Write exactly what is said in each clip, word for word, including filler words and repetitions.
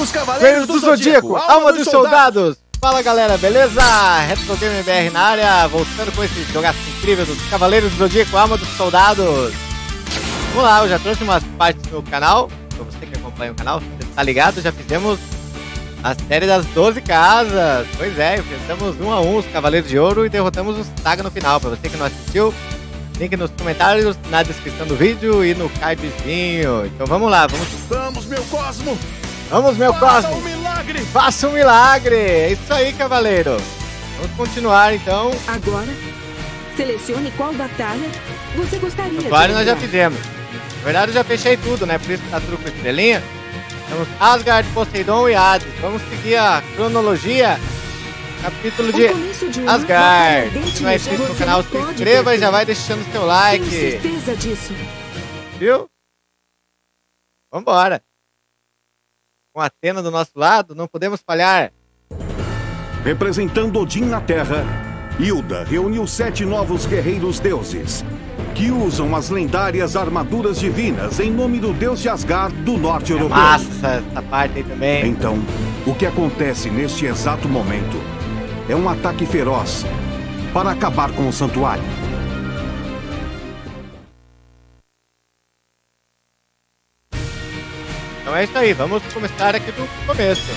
dos Cavaleiros do Zodíaco, alma dos soldados. Fala galera, beleza? Retro Gamer B R na área, voltando com esse jogaço incrível dos Cavaleiros do Zodíaco, alma dos soldados. Vamos lá, eu já trouxe umas partes do canal, pra você que acompanha o canal, você tá ligado, já fizemos a série das doze casas. Pois é, enfrentamos um a um os Cavaleiros de Ouro e derrotamos os Saga no final. Pra você que não assistiu, link nos comentários, na descrição do vídeo e no cardzinho. Então vamos lá, vamos... Vamos, meu Cosmo! Vamos, meu Faça Cosmo! um milagre! Faça um milagre! É isso aí, cavaleiro! Vamos continuar, então. Agora, selecione qual batalha você gostaria de Vários nós já jogar. fizemos. Na verdade, eu já fechei tudo, né? Por isso que tá tudo com estrelinha. Temos Asgard, Poseidon e Hades. Vamos seguir a cronologia. Capítulo de O começo de uma Asgard. batalha Se não é inscrito no você canal, não se pode inscreva e perder. já vai deixando seu Tenho like. certeza disso. Viu? Vambora. Com a Atena do nosso lado, não podemos falhar. Representando Odin na Terra, Hilda reuniu sete novos guerreiros deuses, que usam as lendárias armaduras divinas em nome do deus de Asgard do norte É europeu. massa essa parte aí também. Então, o que acontece neste exato momento é um ataque feroz para acabar com o santuário. Então é isso aí, vamos começar aqui do começo.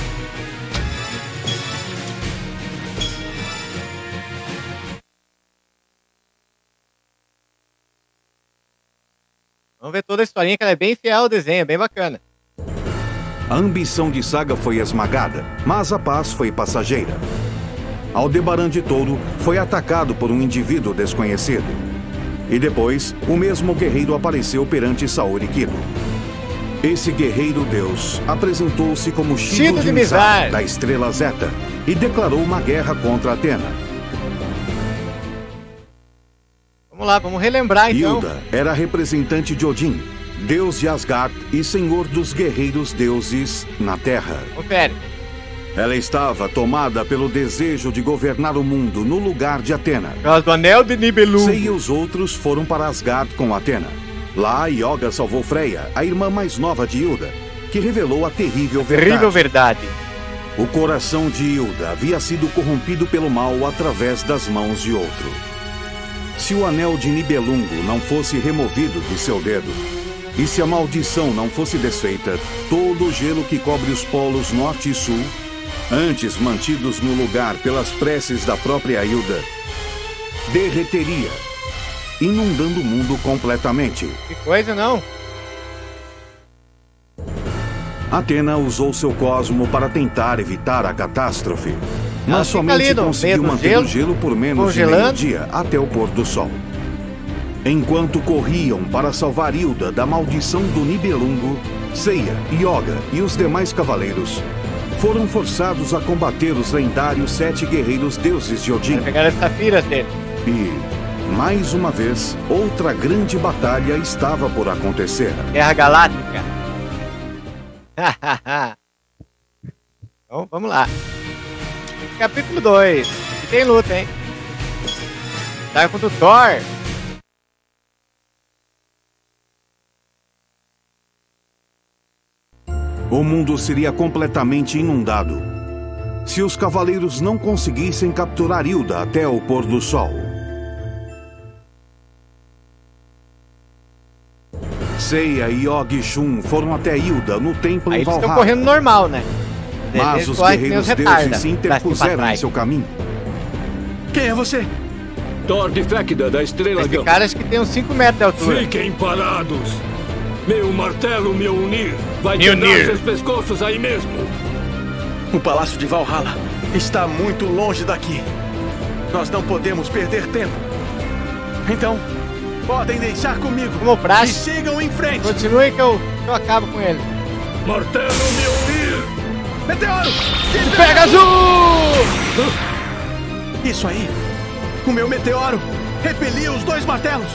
Vamos ver toda a historinha, que ela é bem fiel ao desenho, é bem bacana. A ambição de Saga foi esmagada, mas a paz foi passageira. Aldebaran de Touro foi atacado por um indivíduo desconhecido. E depois, o mesmo guerreiro apareceu perante Saori Kido. Esse guerreiro deus apresentou-se como Shido, Shido de de Mizar, Mizar, da estrela Zeta, e declarou uma guerra contra Atena. Vamos lá, vamos relembrar então. Hilda era representante de Odin, deus de Asgard e senhor dos guerreiros deuses na Terra. Confere. Ela estava tomada pelo desejo de governar o mundo no lugar de Atena. Por causa do anel de Nibelungo. Sei e os outros foram para Asgard com Atena. Lá, Yoga salvou Freya, a irmã mais nova de Hilda, que revelou a terrível verdade. Terrível verdade. O coração de Hilda havia sido corrompido pelo mal através das mãos de outro. Se o anel de Nibelungo não fosse removido de seu dedo, e se a maldição não fosse desfeita, todo o gelo que cobre os polos norte e sul, antes mantidos no lugar pelas preces da própria Hilda, derreteria, inundando o mundo completamente. Que coisa, não? Atena usou seu cosmo para tentar evitar a catástrofe, Ela mas fica somente ali no conseguiu meio do manter gelo, o gelo por menos de congelando. meio-dia até o pôr do sol. Enquanto corriam para salvar Hilda da maldição do Nibelungo, Seiya, Yoga e os demais cavaleiros foram forçados a combater os lendários sete guerreiros deuses de Odin. Vai pegar as safiras dele. E, mais uma vez, outra grande batalha estava por acontecer. Guerra Galáctica. Então, vamos lá. Capítulo dois. E tem luta, hein? Tá contra o Thor. O mundo seria completamente inundado se os cavaleiros não conseguissem capturar Hilda até o pôr do sol. Seiya, Yoga e Shun foram até Hilda no templo Aí em eles estão Valhalla. correndo normal, né? Mas Eles os correm que nem guerreiros os deuses retarda, se pra cima e pra interpuseram em trás. seu caminho. Quem é você? Thor de Fecda, da Estrela Esse Gama. cara acho que tem uns cinco metros de altura. Fiquem parados! Meu martelo Mjolnir vai Mjolnir. quebrar seus pescoços aí mesmo! O Palácio de Valhalla está muito longe daqui. Nós não podemos perder tempo. Então, podem deixar comigo. Como E praxe. sigam em frente. Continue que eu, que eu acabo com ele. Martelo Mjolnir! Meteoro! Pegasus! Isso aí. O meu meteoro repeliu os dois martelos.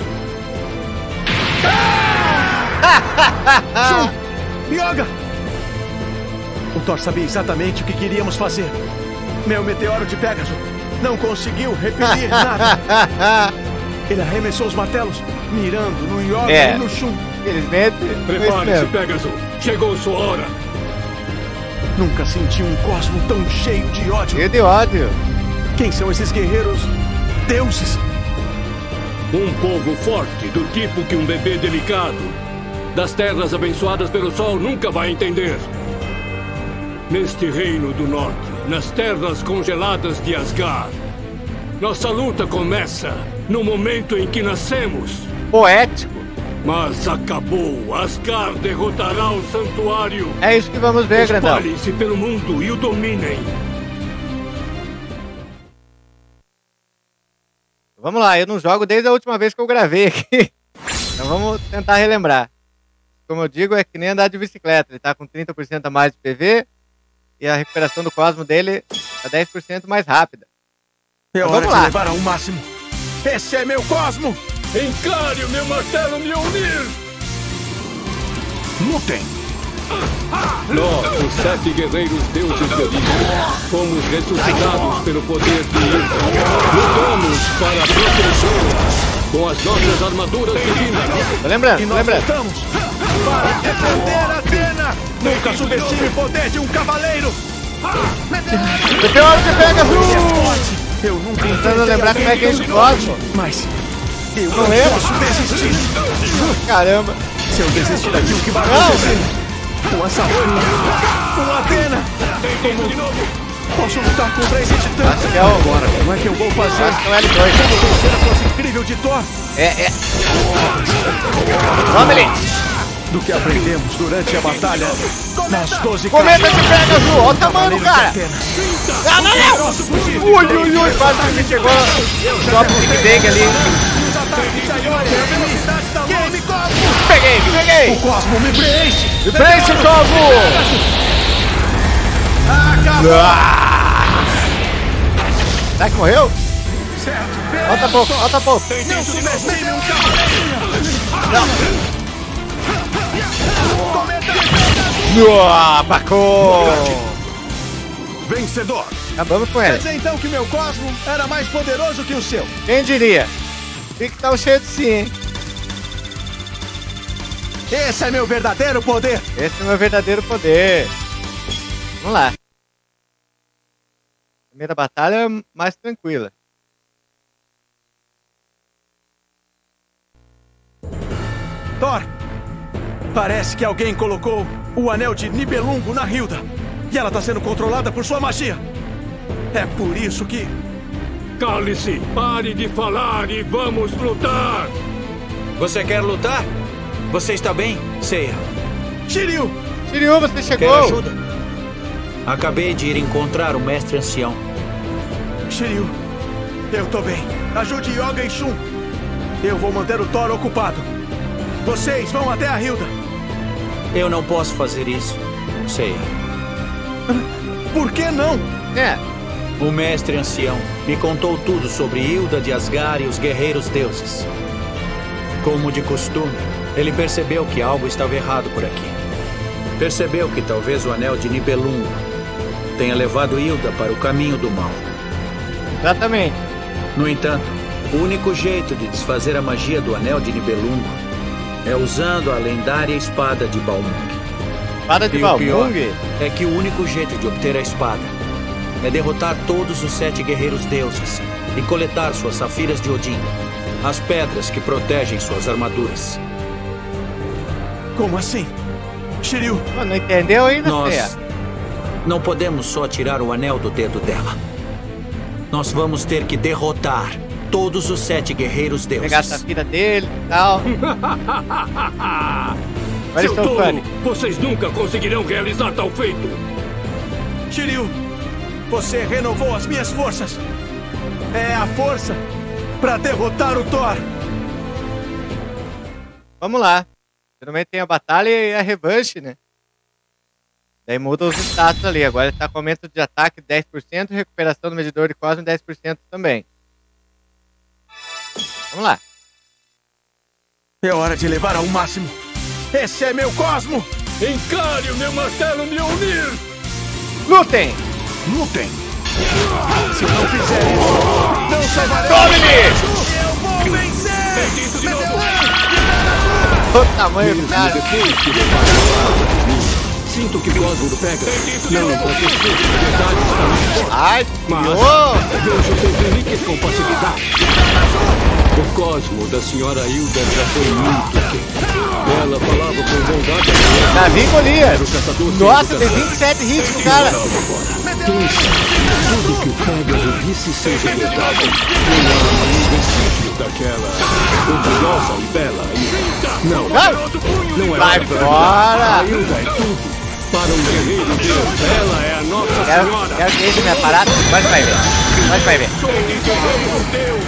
Shun! Yoga! O Thor sabia exatamente o que queríamos fazer. Meu meteoro de Pégaso não conseguiu repelir nada. Ele arremessou os martelos, mirando no Yoga É. e no Shun. Infelizmente, foi isso Prepare-se, mesmo. Pégaso! Chegou sua hora! Nunca senti um cosmo tão cheio de ódio. Cheio de ódio. Quem são esses guerreiros? Deuses? Um povo forte, do tipo que um bebê delicado das terras abençoadas pelo sol nunca vai entender. Neste reino do norte, nas terras congeladas de Asgard, nossa luta começa no momento em que nascemos. Poético. Mas acabou. Asgard derrotará o santuário. É isso que vamos ver, grandão. Espalhem-se pelo mundo e o dominem. Vamos lá, eu não jogo desde a última vez que eu gravei aqui. Então vamos tentar relembrar. Como eu digo, é que nem andar de bicicleta. Ele tá com trinta por cento a mais de P V e a recuperação do cosmo dele tá dez por cento mais rápida. É então, hora vamos de lá. levar ao máximo. Esse é meu cosmo! Encare o meu martelo Mjolnir! Lutem! Nós, os sete guerreiros deuses de Odin, fomos ressuscitados pelo poder de Ilda. Lutamos para protegê-la com as nossas armaduras divinas. Tô lembrando, E tô nós lembrando. voltamos para defender Atena! Nunca subestime o poder de um cavaleiro! Meteoro de Pegasus! Ele é forte! Eu nunca Tentando enfrentei lembrar alguém como é que é tão esse cosmo. Mas eu Não não lembro. posso desistir! Caramba. Se eu desistir daqui, o que vai Não. acontecer? Um assassino! Um Atena! Como posso lutar contra esse titã? Acho que é o... Agora, como é que eu vou fazer? Acho que é o L dois. Como vencer a força incrível de Thor? É, é. Vamos ali. Do que aprendemos durante a batalha nas doze Cometa casas. de Pegasus. Olha o tamanho do cara. Ah, não, não. Posso fugir? Ui, ui, ui. Quase que me chegou o próprio Big Bang ali. Os ataques de Aiori, a velocidade da luz. Me cosmo! Peguei, peguei. O cosmo me preenche! Me preenche, Cosmo. Acabou! Ah. Será que morreu? Certo! Falta pouco, falta pouco. Não subestime um cavaleiro! Ah, Paco. Vencedor! Acabamos com Quer ele. dizer então que meu cosmo era mais poderoso que o seu? Quem diria? Fique tão cheio de si, hein? Esse é meu verdadeiro poder! Esse é o meu verdadeiro poder. Vamos lá. Primeira batalha mais tranquila. Thor! Parece que alguém colocou o anel de Nibelungo na Hilda. E ela está sendo controlada por sua magia. É por isso que... Cale-se, pare de falar e vamos lutar! Você quer lutar? Você está bem, Seiya? Shiryu! Shiryu, você Quer chegou? ajuda? Acabei de ir encontrar o mestre ancião. Shiryu, eu tô bem. Ajude Yoga e Shun. Eu vou manter o Thor ocupado. Vocês vão até a Hilda. Eu não posso fazer isso, Seiya. Por que não? É. O mestre ancião me contou tudo sobre Hilda de Asgard e os guerreiros deuses. Como de costume, ele percebeu que algo estava errado por aqui. Percebeu que talvez o anel de Nibelungo tenha levado Hilda para o caminho do mal. Exatamente. No entanto, o único jeito de desfazer a magia do anel de Nibelungo é usando a lendária espada de Balmung. Espada de E o pior Balmung. é que o único jeito de obter a espada é derrotar todos os sete guerreiros deuses e coletar suas safiras de Odin, as pedras que protegem suas armaduras. Como assim? Shiryu, Pô, não entendeu ainda, Nós Seiya? não podemos só tirar o anel do dedo dela. Nós vamos ter que derrotar todos os sete guerreiros Pegar a deuses. safira dele e tal. Olha Seu seu tolo, Fanny. vocês nunca conseguirão realizar tal feito! Shiryu, você renovou as minhas forças. É a força para derrotar o Thor. Vamos lá. Geralmente tem a batalha e a revanche, né? Daí muda os status ali. Agora ele tá com aumento de ataque dez por cento e recuperação do medidor de cosmo dez por cento também. Vamos lá. É hora de levar ao máximo. Esse é meu cosmo! Encare o meu martelo Mjolnir! Lutem! Lutem! Se não fizer isso, não salvarei! Tome-lhe! Eu vou vencer! Isso de novo! O tamanho do cara. Se sinto que o cosmo do Pegasus não aconteceu. A verdade está mais forte. Ai, Mas pior. vejo seus limites com facilidade. O cosmo da senhora Hilda já foi muito quente. Ela falava com bondade. Davi Golias. Era o caçador sem Nossa, tem educação. vinte e sete hits no cara. Quem sabe tudo que o Pegasus disse seja verdade. Não há nenhum vestígio daquela orgulhosa e bela Hilda. Não, Vai, não é vai verdade. fora. A Hilda é tudo para um guerreiro Deus. Ela é a Nossa Quero, Senhora. quero que esse minha parada. Mas vai ver. Mas vai ver. Sou um guerreiro Deus.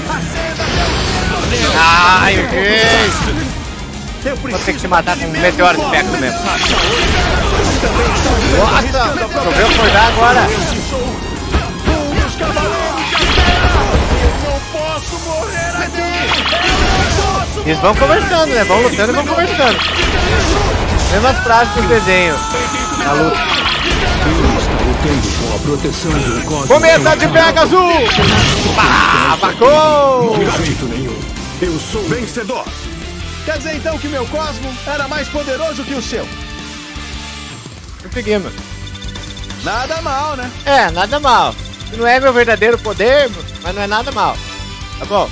Ai, ok. Eu Vou ter que preciso te matar com um daquele meteoro de mesmo Pegasus cosmo. mesmo. Também estão Nossa, arriscando a resolveu acordar agora. Eu que sou um dos cavaleiros da terra. Eu não posso morrer aqui. Eu não posso. Eles vão conversando, né? Vão lutando e vão conversando. Mesmas frases do desenho. Na luta. Ele está lutando com a proteção de um cosmo. Cometa de Pegasus! Pá, bacou! De jeito nenhum. Eu sou Vencedor. Quer dizer então que meu cosmo era mais poderoso que o seu? Conseguimos. Nada mal, né? É, nada mal. Não é meu verdadeiro poder, mas não é nada mal. Tá bom?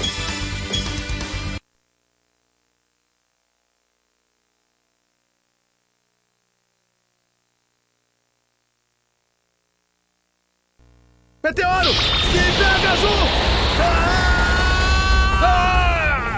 Meteoro! De Pegasus! Ah! Ah!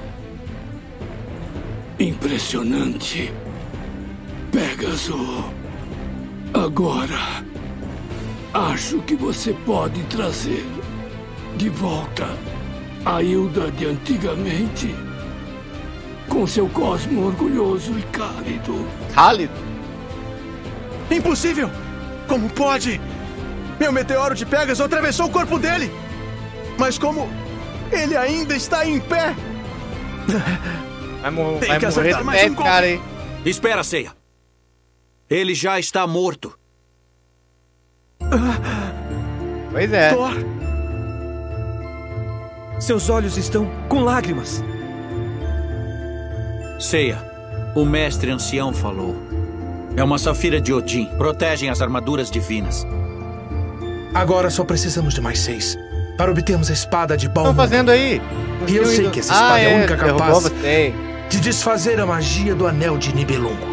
impressionante. Pegasus. Agora, acho que você pode trazer de volta a Hilda de antigamente, com seu cosmo orgulhoso e cálido. Cálido? Impossível! Como pode? Meu meteoro de Pegasus atravessou o corpo dele! Mas como ele ainda está em pé? Vai, mor Tem vai que morrer acertar de mais pé um esse cara aí. Espera, Seiya. Ele já está morto. Pois é. Thor! Seus olhos estão com lágrimas. Seiya, o mestre ancião falou. É uma safira de Odin. Protegem as armaduras divinas. Agora só precisamos de mais seis para obtermos a espada de O que estão Balmung. fazendo aí? E eu sei que essa espada ah, é a única derrubou capaz você. de desfazer a magia do Anel de Nibelungo.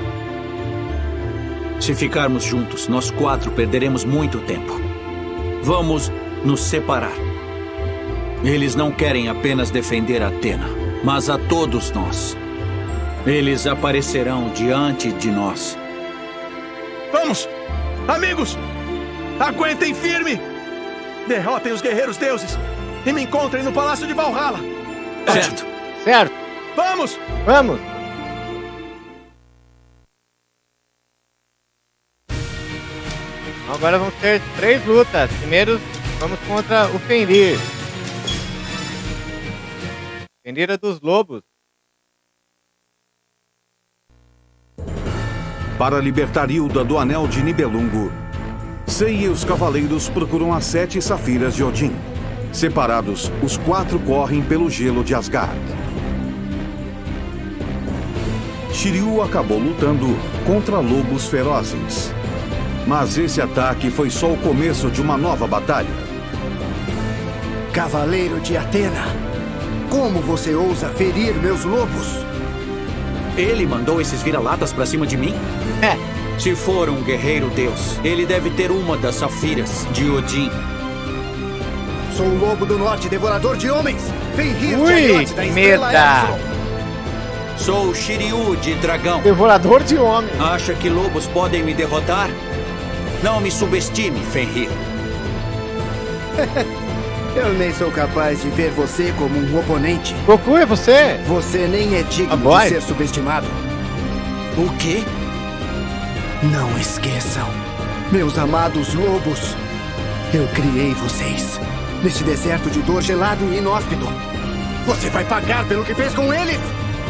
Se ficarmos juntos, nós quatro perderemos muito tempo. Vamos nos separar. Eles não querem apenas defender Athena, mas a todos nós. Eles aparecerão diante de nós. Vamos! Amigos! Aguentem firme! Derrotem os guerreiros deuses e me encontrem no Palácio de Valhalla! Certo. Certo. Vamos! Vamos. Agora vamos ter três lutas. Primeiro, vamos contra o Fenrir. Fenrir é dos lobos. Para libertar Hilda do Anel de Nibelungo, Sei e os cavaleiros procuram as sete safiras de Odin. Separados, os quatro correm pelo gelo de Asgard. Shiryu acabou lutando contra lobos ferozes. Mas esse ataque foi só o começo de uma nova batalha. Cavaleiro de Atena, como você ousa ferir meus lobos? Ele mandou esses vira-latas pra cima de mim? É. Se for um guerreiro deus, ele deve ter uma das safiras de Odin. Sou o lobo do norte, devorador de homens. Fenrir de Ui, Aiote da Estrela meda. Epsilon. Sou o Shiryu de dragão. Devorador de homens. Acha que lobos podem me derrotar? Não me subestime, Fenrir. Eu nem sou capaz de ver você como um oponente. Goku, é você? Você nem é digno Ah, boy. de ser subestimado. O quê? Não esqueçam, meus amados lobos. Eu criei vocês neste deserto de dor gelado e inóspito. Você vai pagar pelo que fez com eles.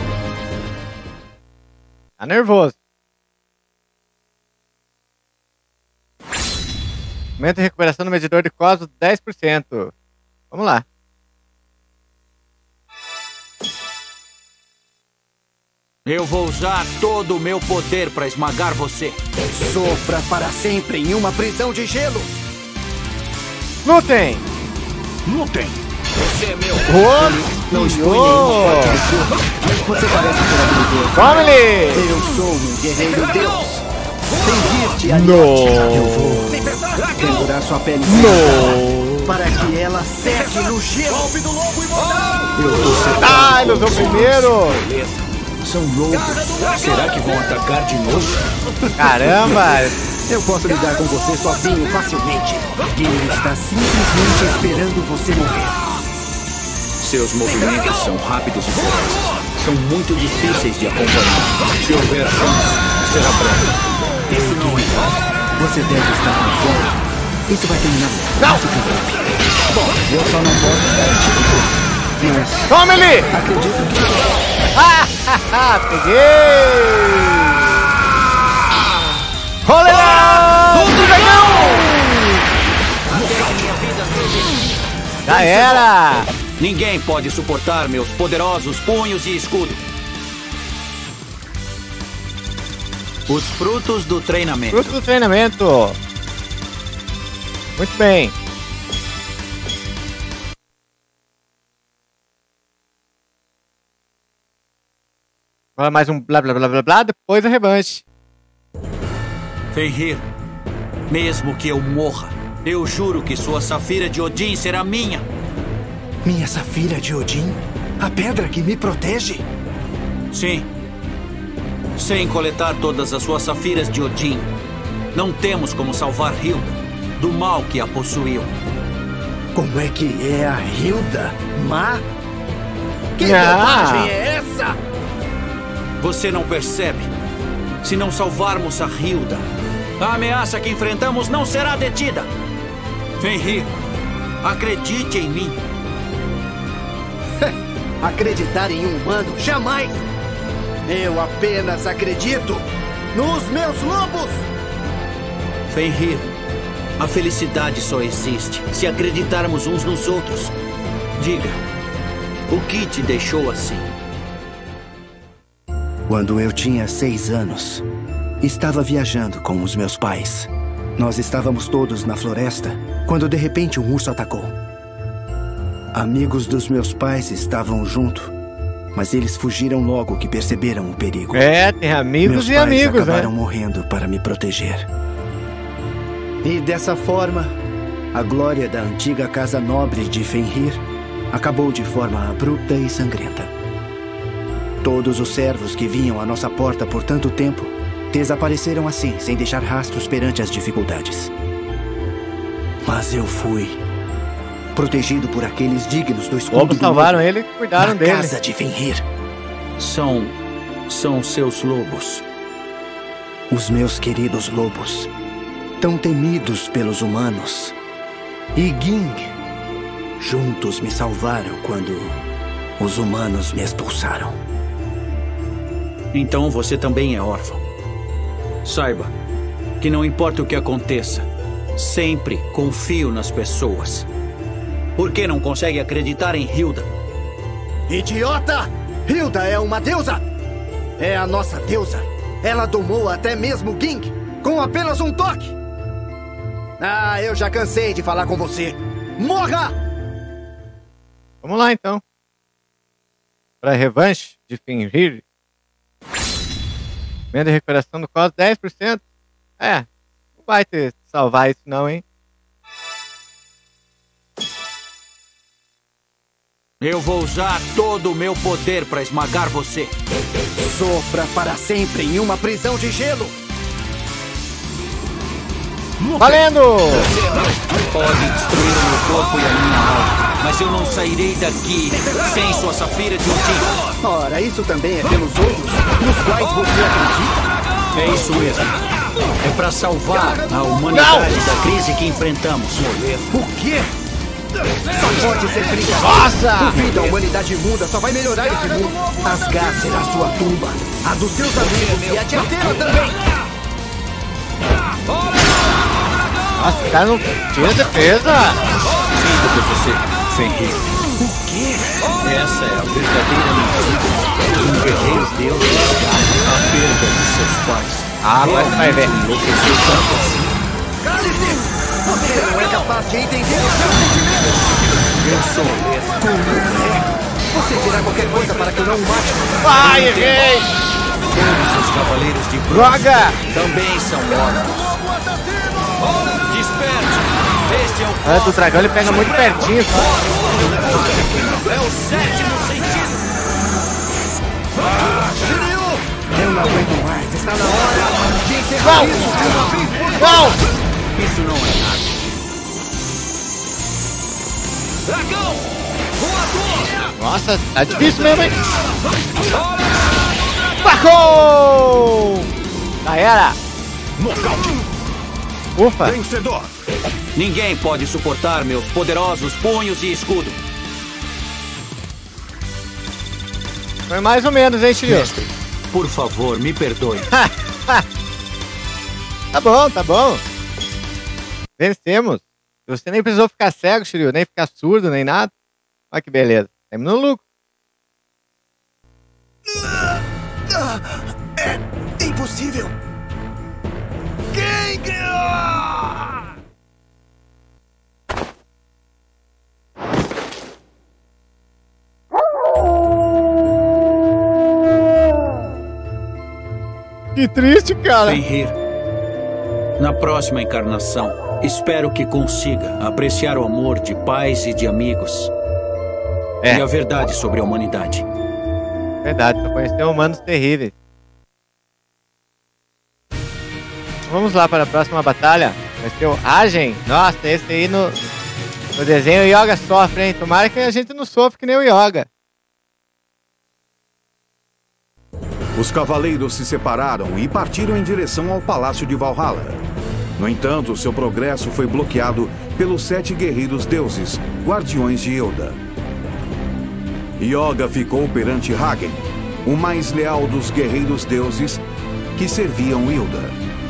Tá nervoso. Aumento de recuperação no medidor de cosmos dez por cento. Vamos lá. Eu vou usar todo o meu poder para esmagar você. Sofra para sempre em uma prisão de gelo. Lutem! Lutem! Você é meu. Oh, não expõe nenhuma parte do corpo. Você parece ser habilidoso. Tome-lhe! Eu sou um guerreiro deus. Fenrir-te a Não. Eu vou pendurar sua pele Não. para que ela seque no gelo. Golpe do lobo imortal! Eu tô cercado. Ah, ele usou primeiro! São lobos. Será que vão atacar de novo? Caramba! Eu posso lidar com você sozinho facilmente. Ele está simplesmente esperando você morrer. Seus movimentos são rápidos e fortes. São muito difíceis de acompanhar. Se houver chance, será breve. Esse não é. Você deve estar com fome. Isso vai terminar. Não! Bom, eu só não posso dar esse tipo de... Mas... Tome-lhe! Acredito que... Ah, haha, peguei! Rolê! Do dragão! Já era! Ninguém pode suportar meus poderosos punhos e escudo. Os frutos do treinamento. Fruto do treinamento. Muito bem. Agora mais um blá blá blá blá blá, depois a revanche. Fenrir, mesmo que eu morra, eu juro que sua Safira de Odin será minha. Minha Safira de Odin? A pedra que me protege? Sim. Sem coletar todas as suas Safiras de Odin, não temos como salvar Hilda do mal que a possuiu. Como é que é a Hilda? Má? Que Ah. bobagem é essa? Você não percebe? Se não salvarmos a Hilda, a ameaça que enfrentamos não será detida. Fenrir, acredite em mim. Acreditar em um humano? Jamais! Eu apenas acredito nos meus lobos! Fenrir, a felicidade só existe se acreditarmos uns nos outros. Diga, o que te deixou assim? Quando eu tinha seis anos, estava viajando com os meus pais. Nós estávamos todos na floresta, quando de repente um urso atacou. Amigos dos meus pais estavam junto, mas eles fugiram logo que perceberam o perigo. É, tem amigos meus e pais amigos, acabaram né? morrendo para me proteger. E dessa forma, a glória da antiga casa nobre de Fenrir acabou de forma abrupta e sangrenta. Todos os servos que vinham à nossa porta por tanto tempo desapareceram assim, sem deixar rastros perante as dificuldades. Mas eu fui protegido por aqueles dignos do escudo. Lobos salvaram ele e cuidaram dele. Casa de Fenrir. São... são seus lobos. Os meus queridos lobos, tão temidos pelos humanos, e Ging, juntos me salvaram quando os humanos me expulsaram. Então você também é órfão. Saiba que não importa o que aconteça, sempre confio nas pessoas. Por que não consegue acreditar em Hilda? Idiota! Hilda é uma deusa! É a nossa deusa! Ela domou até mesmo Ging com apenas um toque! Ah, eu já cansei de falar com você! Morra! Vamos lá, então. Para a revanche de Fenrir. Venda de recuperação do costo dez por cento. É, não vai ter salvar isso não, hein? Eu vou usar todo o meu poder para esmagar você. Sofra para sempre em uma prisão de gelo! Valendo! Pode destruir o meu corpo e a minha alma, mas eu não sairei daqui sem sua Safira de Odin. Ora, isso também é pelos outros, nos quais você acredita? É isso mesmo. É para salvar a humanidade Não! da crise que enfrentamos. O quê? Só pode ser brincadeira. Nossa! O fim da humanidade imunda só vai melhorar esse mundo. Asgard será sua tumba, a dos seus amigos e a de Athena também. Nossa, o cara não tira defesa! Sinto por você, Fenrir. O quê? Essa é a verdadeira mentira. Um guerreiro deus a perda de seus pais. Ah, agora você vai ver. Enlouqueceu tanto assim. Cale-se! Você não é capaz de entender os seus sentimentos! Eu sou Como é? Você dirá qualquer coisa para que eu não o mate. Ai, errei! Todos os cavaleiros de bronze Droga! também são mortos. Desperte! Este é o A do dragão ele pega muito pertinho, só. É o sétimo sentido. Eu não aguento mais. Está na hora de encerrar Não! isso de uma vez por todas. Não! Isso não é nada. Dragão! Voador! Nossa, tá difícil mesmo, hein? Marcou! Já era! Nocaute! Ufa! Vencedor! Ninguém pode suportar meus poderosos punhos e escudo. Foi mais ou menos, hein, Shiryu? Mestre, por favor, me perdoe. Tá bom, tá bom. Vencemos. Você nem precisou ficar cego, Shiryu, nem ficar surdo, nem nada. Olha que beleza. Temos no lucro. É impossível. Quem ganhou? Que triste, cara. Fenrir, na próxima encarnação, espero que consiga apreciar o amor de pais e de amigos. É. E a verdade sobre a humanidade. Verdade, só conheceu humanos terríveis. Vamos lá para a próxima batalha. Vai ser o Agen. Nossa, esse aí no, no desenho o Yoga sofre, hein? Tomara que a gente não sofra que nem o Yoga. Os cavaleiros se separaram e partiram em direção ao Palácio de Valhalla. No entanto, seu progresso foi bloqueado pelos sete guerreiros deuses, guardiões de Hilda. Yoga ficou perante Hagen, o mais leal dos guerreiros deuses que serviam Hilda.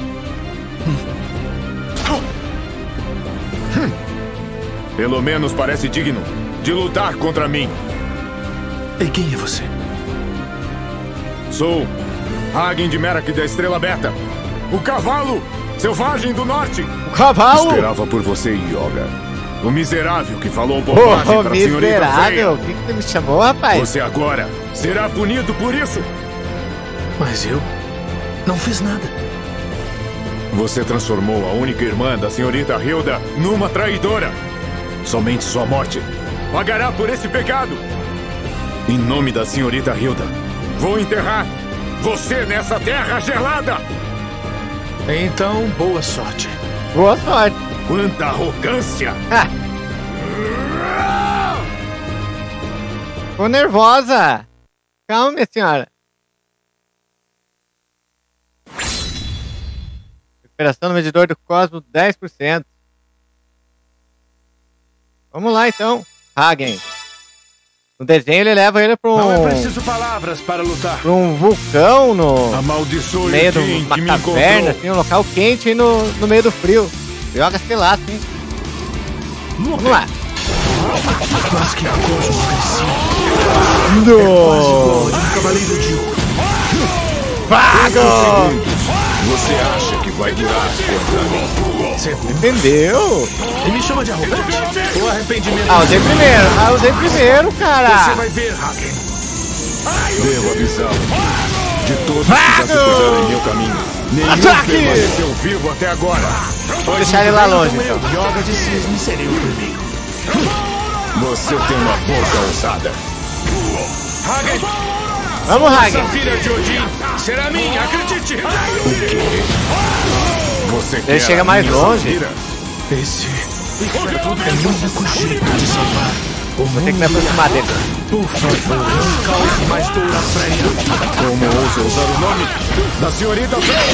Pelo menos parece digno de lutar contra mim. E quem é você? Sou Hagen de Merak da Estrela Beta, o cavalo selvagem do norte. O cavalo? Esperava por você, Yoga. O miserável que falou Ô, bobagem oh, para a senhorita miserável. Freya. O que, que você me chamou, rapaz? Você agora será punido por isso. Mas eu não fiz nada. Você transformou a única irmã da senhorita Hilda numa traidora. Somente sua morte pagará por esse pecado. Em nome da senhorita Hilda, vou enterrar você nessa terra gelada. Então, boa sorte. Boa sorte. Quanta arrogância! Ficou nervosa. Calma, minha senhora. Recuperação no medidor do Cosmo, dez por cento. Vamos lá, então. Hagen. No desenho, ele leva ele para um... Não é preciso palavras para lutar. Para um vulcão no Amaldiçoe meio de o Jin uma que me caverna, encontrou. assim, um local quente e no, no meio do frio. Yoga sei lá, assim. Vamos lá. Mas que cosmo agressivo. No. É quase igual a de um cavaleiro de ouro. Vago! Você acha que vai durar contra mim? Segundo. Entendeu? E me chama de arrogante. O arrependimento. Ah, usei primeiro. Ah, usei primeiro, cara. Você vai ver, Hagen. Devo avisá-lo de todos que já se puseram em meu caminho. Nenhum Ataque! permaneceu vivo até agora. Vou deixar ele lá longe, então. Yoga de cisne seria o primeiro. Você tem uma boca ousada. Hagen! Vamos, Hagen. Essa filha de Odin será minha, acredite! Você Ele quer chega a mais minha longe. Safira? Esse é o único jeito de salvar o Vou ter que me aproximar dele. Por favor, não cause mais dor à Freya. Como ousa usar o nome da senhorita Freya?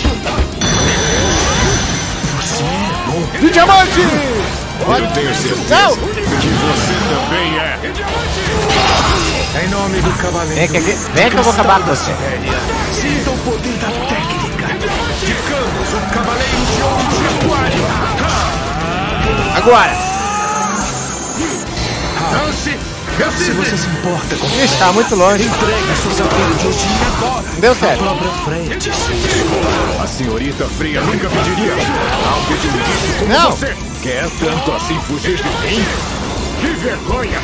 Você é bom. De diamante! Eu tenho certeza Não! que você também é. Em nome do cavaleiro. Vem que, vem que eu vou acabar com você. Sinta o poder da técnica. De Camus, o cavaleiro de ouro de Aquário! Agora! Lance Se você se importa com Ixi, tá muito longe. entregue seus apelidos de Odin agora. Não deu certo. A própria Freya disse. A senhorita Freya nunca pediria algo de um bicho como Não. você. Quer tanto assim fugir de mim? Que vergonha!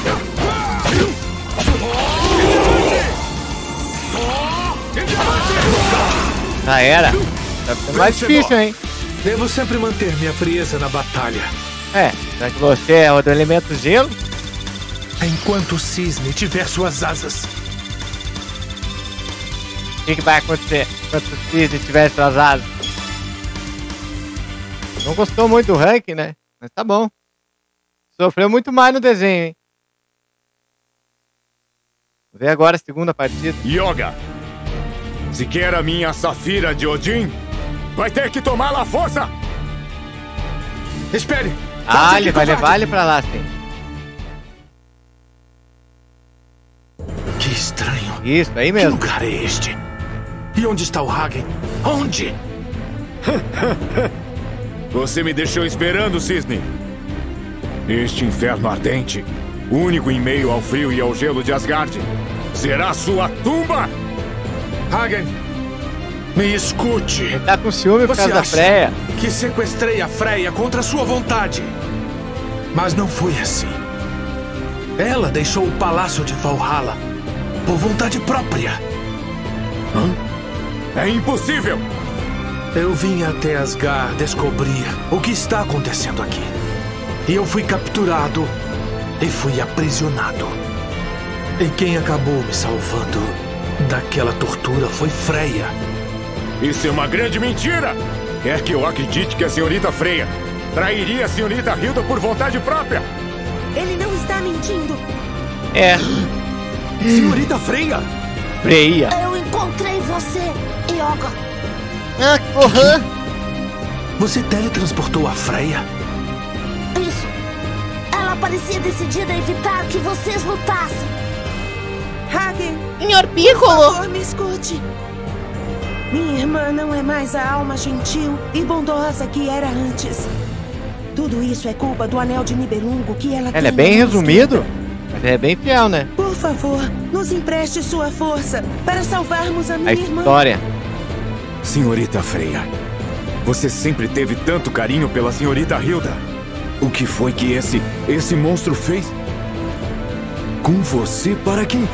Já era. Tá ficando mais difícil, hein? Devo sempre manter minha frieza na batalha. É, já que você é o do elemento gelo. Enquanto o cisne tiver suas asas. O que, que vai acontecer quando o Cisne tiver suas asas? Não gostou muito do ranking, né? Mas tá bom. Sofreu muito mais no desenho, hein? Vamos ver agora a segunda partida. Yoga! Se quer a minha Safira de Odin, vai ter que tomá-la à força! Espere! Ah, ele vai levar ele pra lá, sim. Que estranho. Isso, aí Que mesmo. lugar é este? E onde está o Hagen? Onde? Você me deixou esperando, Cisne. Este inferno ardente, único em meio ao frio e ao gelo de Asgard, será sua tumba! Hagen, me escute. Ele tá com ciúme por Você causa da acha Freya. que sequestrei a Freya contra sua vontade? Mas não foi assim. Ela deixou o palácio de Valhalla por vontade própria. Hã? É impossível! Eu vim até Asgard descobrir o que está acontecendo aqui. E eu fui capturado e fui aprisionado. E quem acabou me salvando daquela tortura foi Freya. Isso é uma grande mentira! Quer que eu acredite que a senhorita Freya trairia a senhorita Hilda por vontade própria? Ele não está mentindo. É. Senhorita Freya! Freya. Eu encontrei você, Yoga. Ah, porra! Você teletransportou a Freya? Isso. Ela parecia decidida a evitar que vocês lutassem. Hagen, senhor por Piccolo! favor, me escute. Minha irmã não é mais a alma gentil e bondosa que era antes. Tudo isso é culpa do anel de Nibelungo que ela tem. Ele é bem na mão resumido, esquerda. mas é bem fiel, né? Por favor, nos empreste sua força para salvarmos a minha A irmã. história. Senhorita Freya, você sempre teve tanto carinho pela senhorita Hilda. O que foi que esse, esse monstro fez com você para que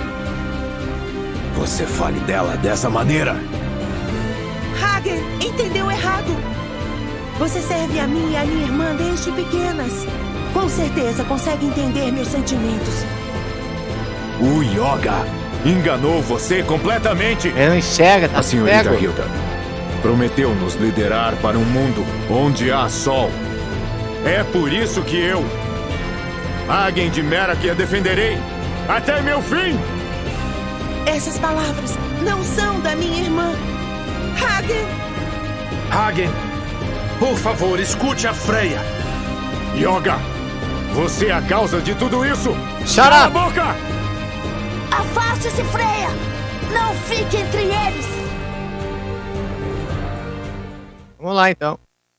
você fale dela dessa maneira? Hagen, entendeu errado. Você serve a mim e a minha irmã desde pequenas. Com certeza consegue entender meus sentimentos. O Yoga enganou você completamente. Ele não enxerga, tá A senhorita cego. Hilda prometeu nos liderar para um mundo onde há sol. É por isso que eu, Hagen de Merak, a defenderei até meu fim. Essas palavras não são da minha irmã. Hagen! Hagen, por favor, escute a Freya. Yoga, você é a causa de tudo isso. Shut Cala a up! boca! Afaste-se, Freya! Não fique entre eles! Vamos lá, então.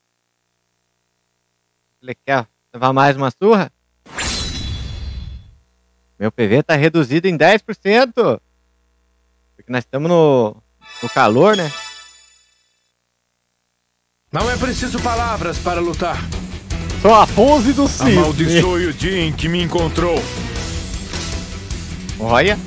Ele quer levar mais uma surra? Meu P V tá reduzido em dez por cento. Porque nós estamos no, no calor, né? Não é preciso palavras para lutar. Sou a pose do cisne. Amaldiçoe o dia em que me encontrou. Olha.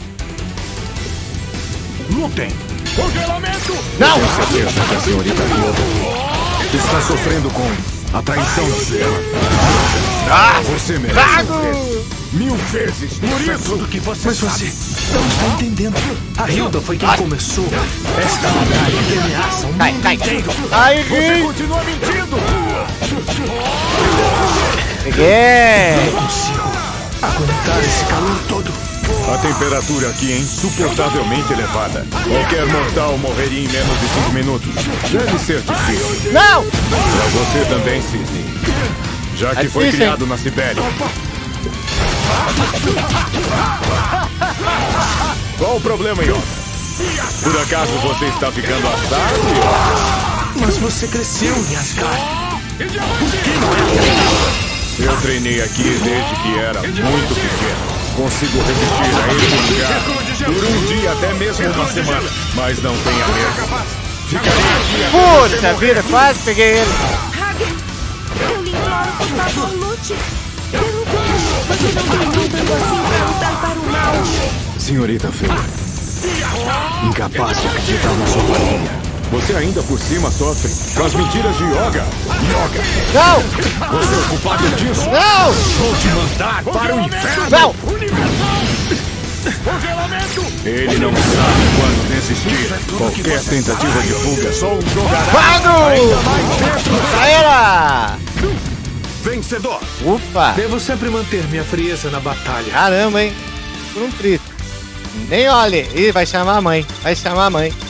Lutem! Congelamento! Não! Tenho certeza que a senhorita Hilda está sofrendo com a traição dela. Ah! Você merece Trago! mil vezes por Isso é isso! tudo que você Mas você não está entendendo. A Hilda foi quem começou esta batalha que ameaça o Cai, mundo cai. inteiro. Ai, Você Gui! continua mentindo! Peguei! Não consigo aguentar esse calor todo. A temperatura aqui é insuportavelmente elevada. Qualquer mortal morreria em menos de cinco minutos. Deve ser difícil. Não! Pra você também, Cisne. Já que É foi difícil, criado na Sibéria. Qual o problema, Yoga? Por acaso você está ficando assado? Mas você cresceu em Asgard. Por que não é? Eu treinei aqui desde que era muito pequeno. Consigo resistir a esse lugar por um dia, até mesmo uma semana. Mas não tenha medo. Ficarei aqui até Puta vida, quase peguei ele. Hagen, eu lhe imploro, por favor, lute. Pelo bem, você não tem muito assim pra lutar para o mal. Senhorita Feia, incapaz de acreditar na sua família. Você ainda por cima sofre com as mentiras de Yoga. Yoga! Não! Você é o culpado disso? Não! Vou te mandar para o inferno! Não! Ele não sabe quando desistir. Qualquer tentativa de fuga só o jogará. Vago! Ainda mais dentro. Já era! Vencedor! Ufa! Devo sempre manter minha frieza na batalha. Caramba, hein? Por um triste. Nem olhe. Ih, vai chamar a mãe. Vai chamar a mãe.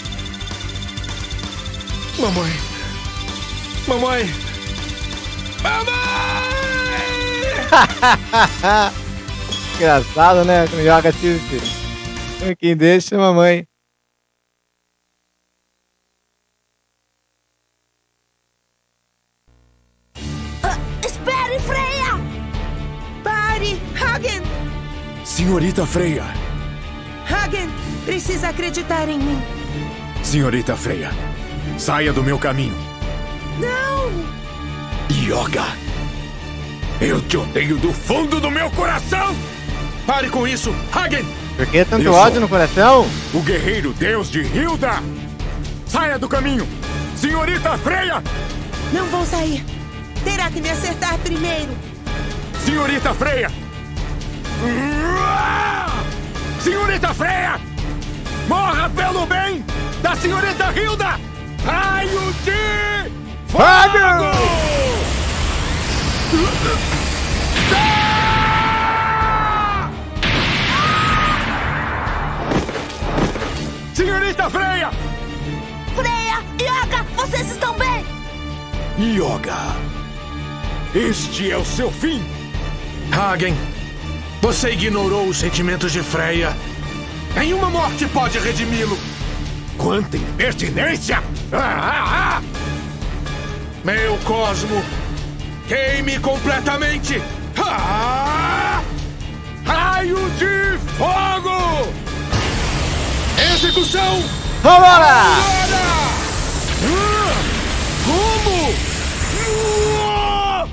Mamãe. Mamãe. Mamãe! Engraçado, né? Quando joga Tiff. Quem deixa, mamãe. Uh, espere, Freya! Pare, Hagen! Senhorita Freya. Hagen, precisa acreditar em mim. Senhorita Freya, saia do meu caminho. Não! Yoga, eu te odeio do fundo do meu coração! Pare com isso, Hagen! Por que tanto Eu ódio sou no coração? O guerreiro deus de Hilda! Saia do caminho! Senhorita Freya! Não vou sair. Terá que me acertar primeiro. Senhorita Freya! Senhorita Freya! Morra pelo bem da senhorita Hilda! Raio de fogo! Senhorita Freya! Freya! Yoga! Vocês estão bem? Yoga! Este é o seu fim! Hagen, você ignorou os sentimentos de Freya. Nenhuma morte pode redimi-lo. Quanta impertinência! Ah, ah, ah. Meu cosmo, queime completamente! Ah! Raio de fogo! Execução! Vambora! Ah! Como? Ah!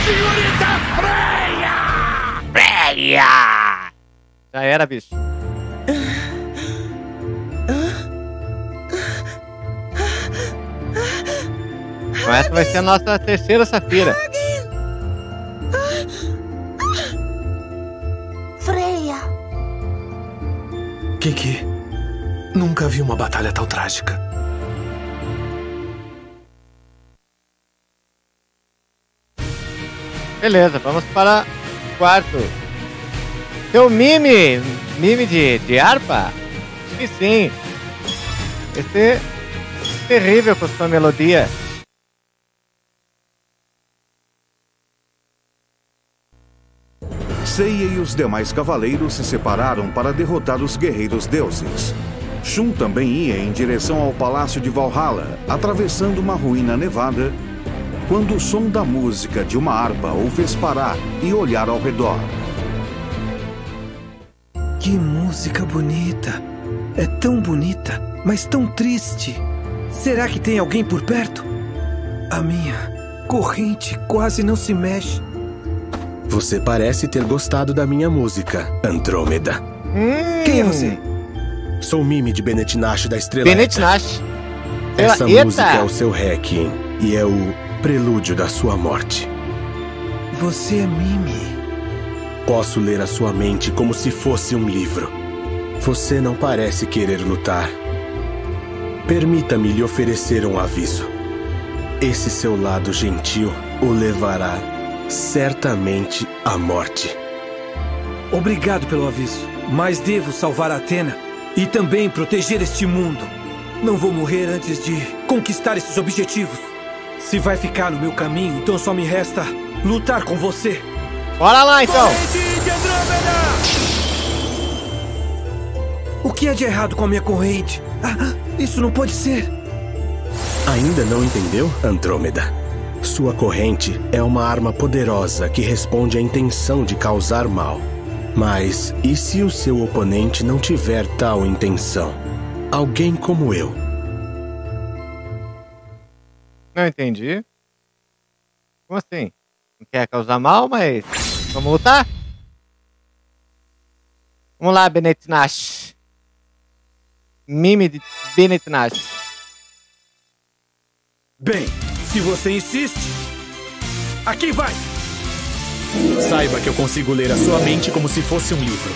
Senhorita Freya! Freya! Já era, bicho. Então essa vai ser a nossa terceira safira. Freya! Kiki, nunca vi uma batalha tão trágica. Beleza, vamos para o quarto. Seu mime, mime de, de harpa? Acho que sim. Esse é terrível com sua melodia. Seiya e os demais cavaleiros se separaram para derrotar os guerreiros deuses. Shun também ia em direção ao palácio de Valhalla, atravessando uma ruína nevada, quando o som da música de uma harpa o fez parar e olhar ao redor. Que música bonita! É tão bonita, mas tão triste. Será que tem alguém por perto? A minha corrente quase não se mexe. Você parece ter gostado da minha música, Andrômeda. Hum. Quem é você? Sou Mime de Bennett Nash da Estrela. Bennett Nash. Essa Eita. música é o seu Requiem e é o prelúdio da sua morte. Você é Mime. Posso ler a sua mente como se fosse um livro. Você não parece querer lutar. Permita-me lhe oferecer um aviso. Esse seu lado gentil o levará certamente à morte. Obrigado pelo aviso, mas devo salvar Athena e também proteger este mundo. Não vou morrer antes de conquistar esses objetivos. Se vai ficar no meu caminho, então só me resta lutar com você. Bora lá, então! O que é de errado com a minha corrente? Ah, isso não pode ser. Ainda não entendeu, Andrômeda? Sua corrente é uma arma poderosa que responde à intenção de causar mal. Mas e se o seu oponente não tiver tal intenção? Alguém como eu. Não entendi. Como assim? Não quer causar mal, mas vamos lutar? Vamos lá, Bennett Nash. Mime de Bennett Nash. Bem, se você insiste, aqui vai! Saiba que eu consigo ler a sua mente como se fosse um livro.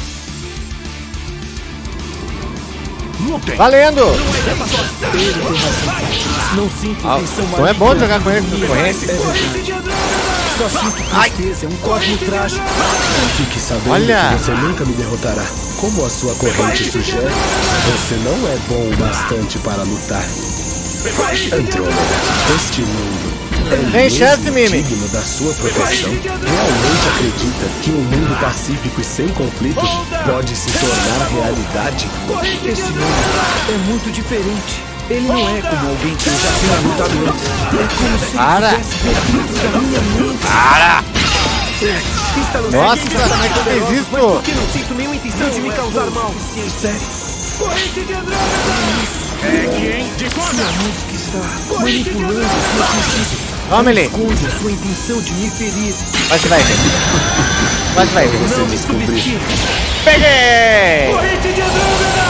Lutem! Valendo! Ele tem razão. Não sinto Ah, intenção não é bom maligna jogar com ele de com corrente. É verdade. Só sinto tristeza, é um cosmo trágico. Fique sabendo Olha. que você nunca me derrotará. Como a sua corrente sugere, você não é bom o bastante para lutar. Andrômeda, este mundo é Tem chance, mesmo Mimi. digno da sua proteção? Realmente acredita que um mundo pacífico e sem conflitos pode se tornar realidade? Esse mundo é muito diferente. Ele não é como alguém que eu já tenha lutado antes. É como se Para. ele tivesse dentro da minha mente. Para! Está no Nossa, sangue, como é que eu fiz mas isso? por que não sinto nenhuma intenção de me causar mal? Sério. Corrente de Andrômeda! Pegue, hein? De Se a conta! música está manipulando os meus sentidos, Toma ele. esconde a sua intenção de me ferir. Vai que vai ver. Vai que vai ver. Não me subestime. Peguei! Corrente de Andrômeda!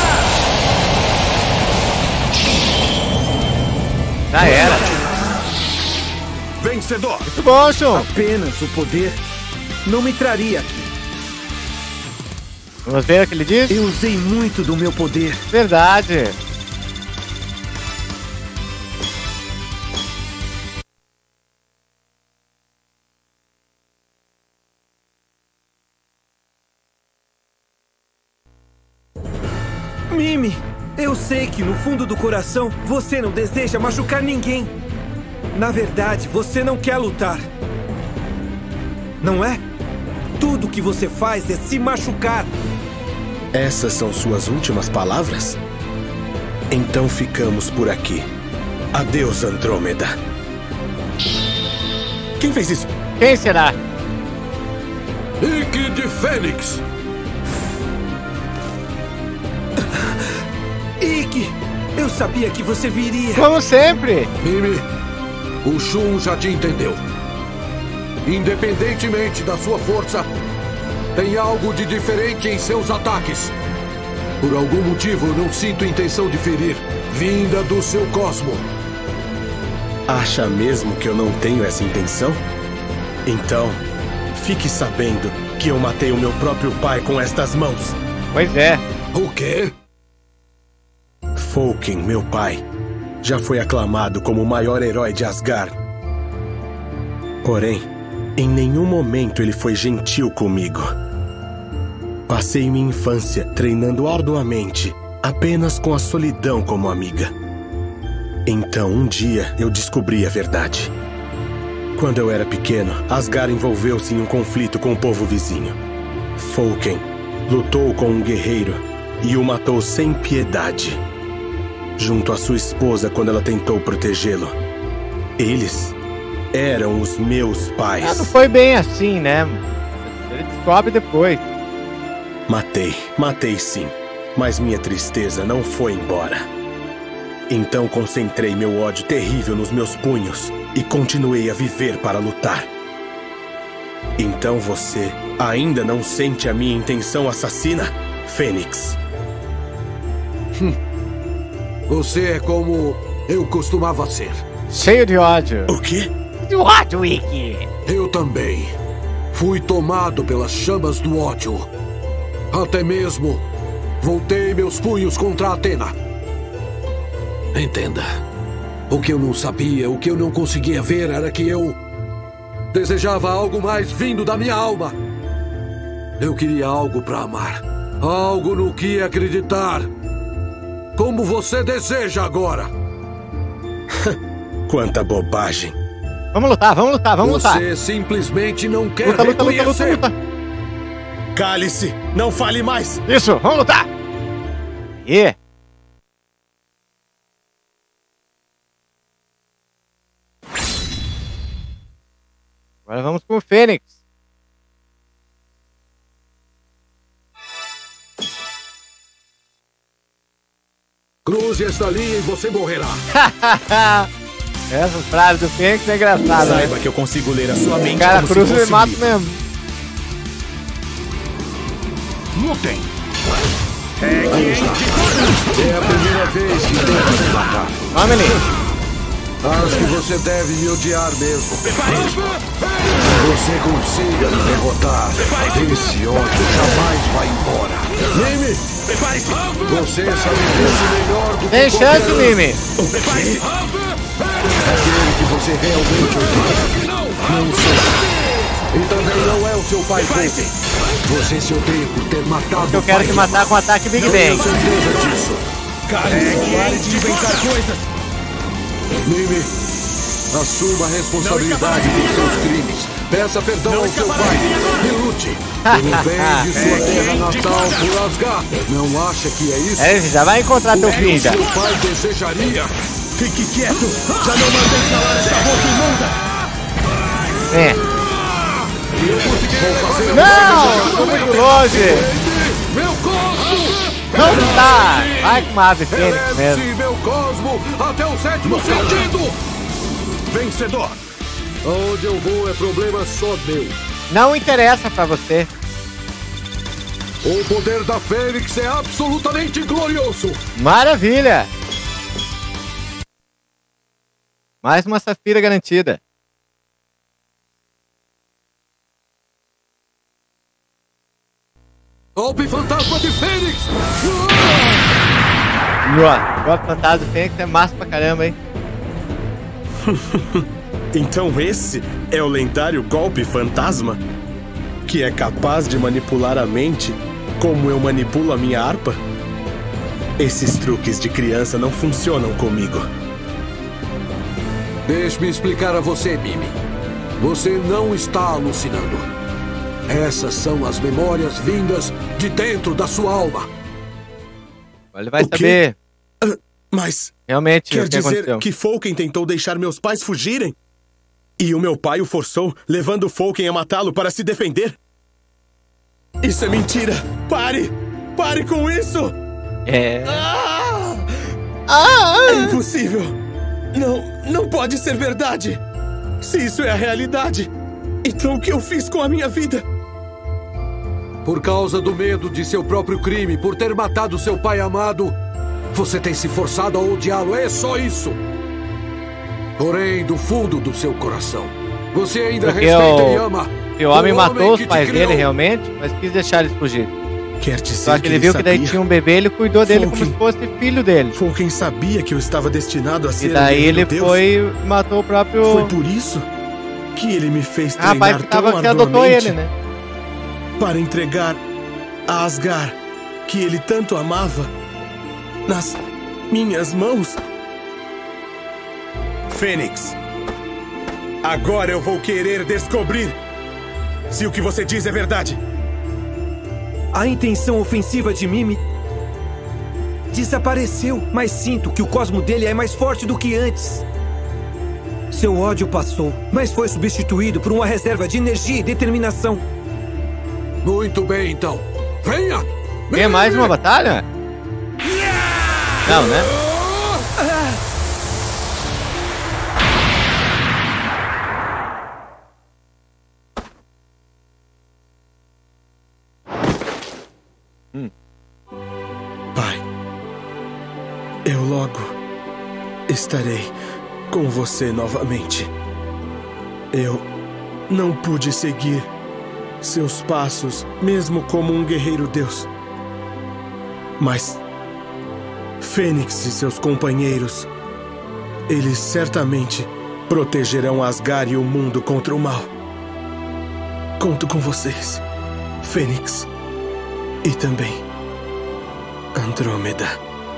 Já era. Vencedor! Muito bom, Shun. Apenas o poder não me traria aqui. Vamos ver o que ele diz? Eu usei muito do meu poder. Verdade. Mimi, eu sei que no fundo do coração você não deseja machucar ninguém. Na verdade, você não quer lutar. Não é? Tudo que você faz é se machucar. Essas são suas últimas palavras? Então ficamos por aqui. Adeus, Andrômeda. Quem fez isso? Quem será? Ike de Fênix! Ike, eu sabia que você viria. Como sempre. Mimi, o Shun já te entendeu. Independentemente da sua força, tem algo de diferente em seus ataques. Por algum motivo, não sinto intenção de ferir, vinda do seu cosmo. Acha mesmo que eu não tenho essa intenção? Então, fique sabendo que eu matei o meu próprio pai com estas mãos. Pois é. O quê? Fólking, meu pai, já foi aclamado como o maior herói de Asgard. Porém, em nenhum momento ele foi gentil comigo. Passei minha infância treinando arduamente, apenas com a solidão como amiga. Então, um dia, eu descobri a verdade. Quando eu era pequeno, Asgard envolveu-se em um conflito com o povo vizinho. Fólking lutou com um guerreiro e o matou sem piedade, junto à sua esposa quando ela tentou protegê-lo. Eles eram os meus pais. Ah, não foi bem assim, né? Ele descobre depois. Matei, matei sim, mas minha tristeza não foi embora. Então concentrei meu ódio terrível nos meus punhos e continuei a viver para lutar. Então você ainda não sente a minha intenção assassina, Fênix? Hum. Você é como eu costumava ser. Cheio de ódio. O quê? De ódio, Ike. Eu também. Fui tomado pelas chamas do ódio. Até mesmo voltei meus punhos contra Athena. Entenda. O que eu não sabia, o que eu não conseguia ver era que eu desejava algo mais vindo da minha alma. Eu queria algo para amar. Algo no que acreditar. Como você deseja agora. Quanta bobagem. Vamos lutar, vamos lutar, vamos você lutar. Você simplesmente não quer luta, luta, luta, reconhecer. luta, luta. Cale-se! Não fale mais! Isso, vamos lutar! E agora vamos com o Fênix. Cruze esta linha e você morrerá. Essa frase do Fênix é engraçada. Saiba né? que eu consigo ler a sua mente. O cara como cruza se e fosse um mata livro. mesmo. Lutem! É a primeira vez que tento me matar. Vamos, menino. Acho que você deve me odiar mesmo. Se você consiga me derrotar, esse ódio jamais vai embora. Mimi! Você sabe disso melhor do que Tem qualquer chance, um. Mimi. Aquele que você realmente odeia. Não sou. E também não é o seu pai Fulton. Você se odeia por ter matado Eu o quero pai te de matar Mal. com o ataque Big Não Bang. tenho certeza disso. Pare de inventar coisas. Mimi, assuma a responsabilidade por seus crimes. Peça perdão ao seu pai e lute pelo bem de sua terra natal por Asgard. Não acha que é isso? É, já vai encontrar teu O que filho já. seu pai desejaria? Fique quieto. Já não mandei calar essa boca imunda. É. Eu conseguirei fazer Não! Tô muito longe! meu cosmo! Não tá! Vai com uma ave fênix Eleve-se, mesmo. meu cosmo, até o sétimo sentido! Vencedor. Onde eu vou é problema só meu. Não interessa pra você. O poder da Fênix é absolutamente glorioso! Maravilha! Mais uma safira garantida. Golpe fantasma de Fênix! Nossa, o golpe fantasma do Fênix é massa pra caramba, hein? Então esse é o lendário golpe fantasma? Que é capaz de manipular a mente como eu manipulo a minha harpa? Esses truques de criança não funcionam comigo. Deixe-me explicar a você, Mimi. Você não está alucinando. Essas são as memórias vindas de dentro da sua alma. Ele vai O quê? saber. Ah, mas Realmente quer o que dizer aconteceu. que Folken tentou deixar meus pais fugirem? E o meu pai o forçou, levando Folken a matá-lo para se defender? Isso é mentira! Pare! Pare com isso! É. Ah! Ah! É impossível! Não, não pode ser verdade! Se isso é a realidade, então o que eu fiz com a minha vida? Por causa do medo de seu próprio crime, por ter matado seu pai amado, você tem se forçado a odiá-lo, é só isso. Porém, do fundo do seu coração, você ainda Porque respeita o- e ama. E o homem o matou os que te pais criou. dele realmente, mas quis deixar eles fugir. Quer dizer Só que ele viu que daí tinha um bebê, ele cuidou dele como se fosse filho dele. Folken sabia que eu estava destinado a ser E daí um ele Deus. foi e matou o próprio... Foi por isso que ele me fez Ah, treinar pai que tava tão que adotou arduamente ele, né? para entregar a Asgard, que ele tanto amava, nas minhas mãos. Fênix, agora eu vou querer descobrir se o que você diz é verdade. A intenção ofensiva de Mimi desapareceu, mas sinto que o cosmo dele é mais forte do que antes. Seu ódio passou, mas foi substituído por uma reserva de energia e determinação. Muito bem, então. Venha! Tem mais uma batalha? Não, né? Hum. Pai, eu logo estarei com você novamente. Eu não pude seguir seus passos, mesmo como um guerreiro deus. Mas Fênix e seus companheiros, eles certamente protegerão Asgard e o mundo contra o mal. Conto com vocês, Fênix, e também Andrômeda.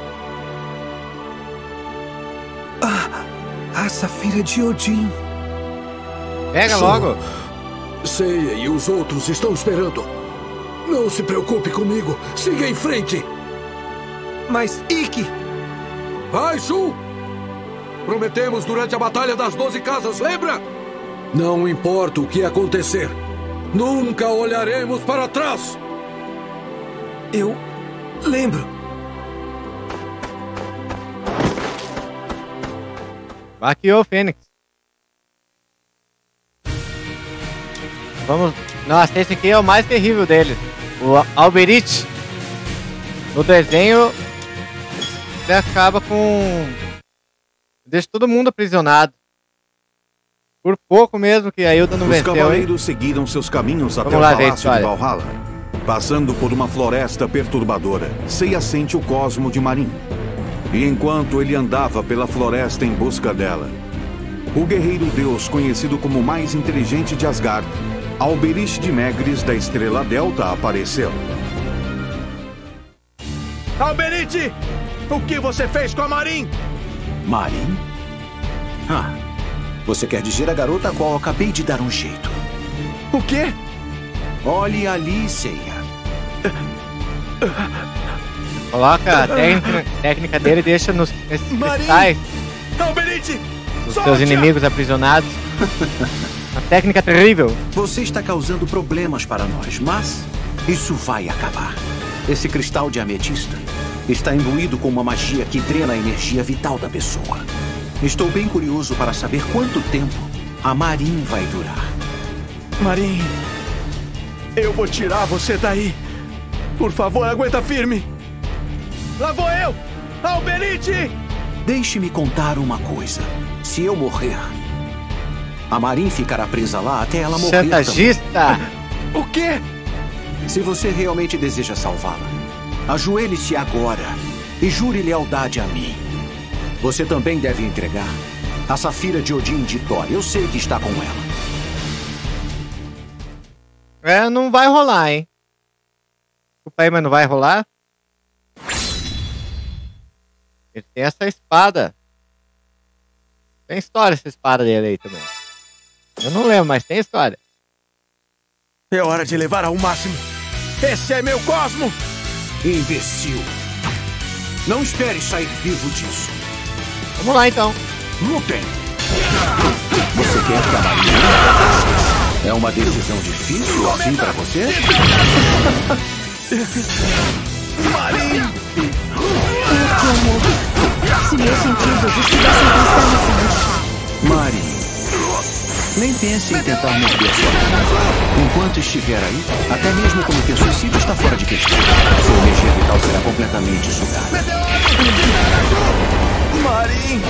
Ah, a Safira de Odin. Pega Sou- logo. Seiya e os outros estão esperando. Não se preocupe comigo. Siga em frente. Mas, Ikki... Vai, Shun! Prometemos durante a Batalha das Doze Casas, lembra? Não importa o que acontecer, nunca olharemos para trás. Eu lembro. Baqueou o Fênix. Vamos... Nossa, esse aqui é o mais terrível deles. O Alberich. No desenho, ele acaba com... Deixa todo mundo aprisionado. Por pouco mesmo que a Hilda não Os venceu. Os cavaleiros hein? seguiram seus caminhos Vamos até lá, o Palácio gente, de Valhalla. Passando por uma floresta perturbadora, Seiya sente o cosmo de Marin. E enquanto ele andava pela floresta em busca dela, o guerreiro deus conhecido como o mais inteligente de Asgard, Alberich de Megris da Estrela Delta, apareceu. Alberich! O que você fez com a Marin? Marin? Ah, você quer dizer a garota a qual eu acabei de dar um jeito. O quê? Olhe ali, Seiya. Coloca a técnica, técnica dele e deixa nos cristais os seus inimigos aprisionados. Uma técnica terrível. Você está causando problemas para nós, mas isso vai acabar. Esse cristal de ametista está imbuído com uma magia que drena a energia vital da pessoa. Estou bem curioso para saber quanto tempo a Marin vai durar. Marin, eu vou tirar você daí. Por favor, aguenta firme. Lá vou eu, Alberich! Deixe-me contar uma coisa. Se eu morrer, a Marin ficará presa lá até ela morrer. Chantagista! O quê? Se você realmente deseja salvá-la, ajoelhe-se agora e jure lealdade a mim. Você também deve entregar a Safira de Odin de Thor. Eu sei que está com ela. É, não vai rolar, hein? Desculpa aí, mas não vai rolar. Ele tem essa espada. Tem história essa espada dele aí também. Eu não lembro, mas tem história. É hora de levar ao máximo. Esse é meu cosmo! Imbecil. Não espere sair vivo disso. Vamos lá, então. Lutem! Você quer que a Marin... É uma decisão difícil assim pra você? Marin! Amor, se meus sentidos estivessem constando. Marin, nem pense em tentar morder sua vida. Enquanto estiver aí, até mesmo cometer suicídio está fora de questão. Sua energia vital será completamente sugada. Marin!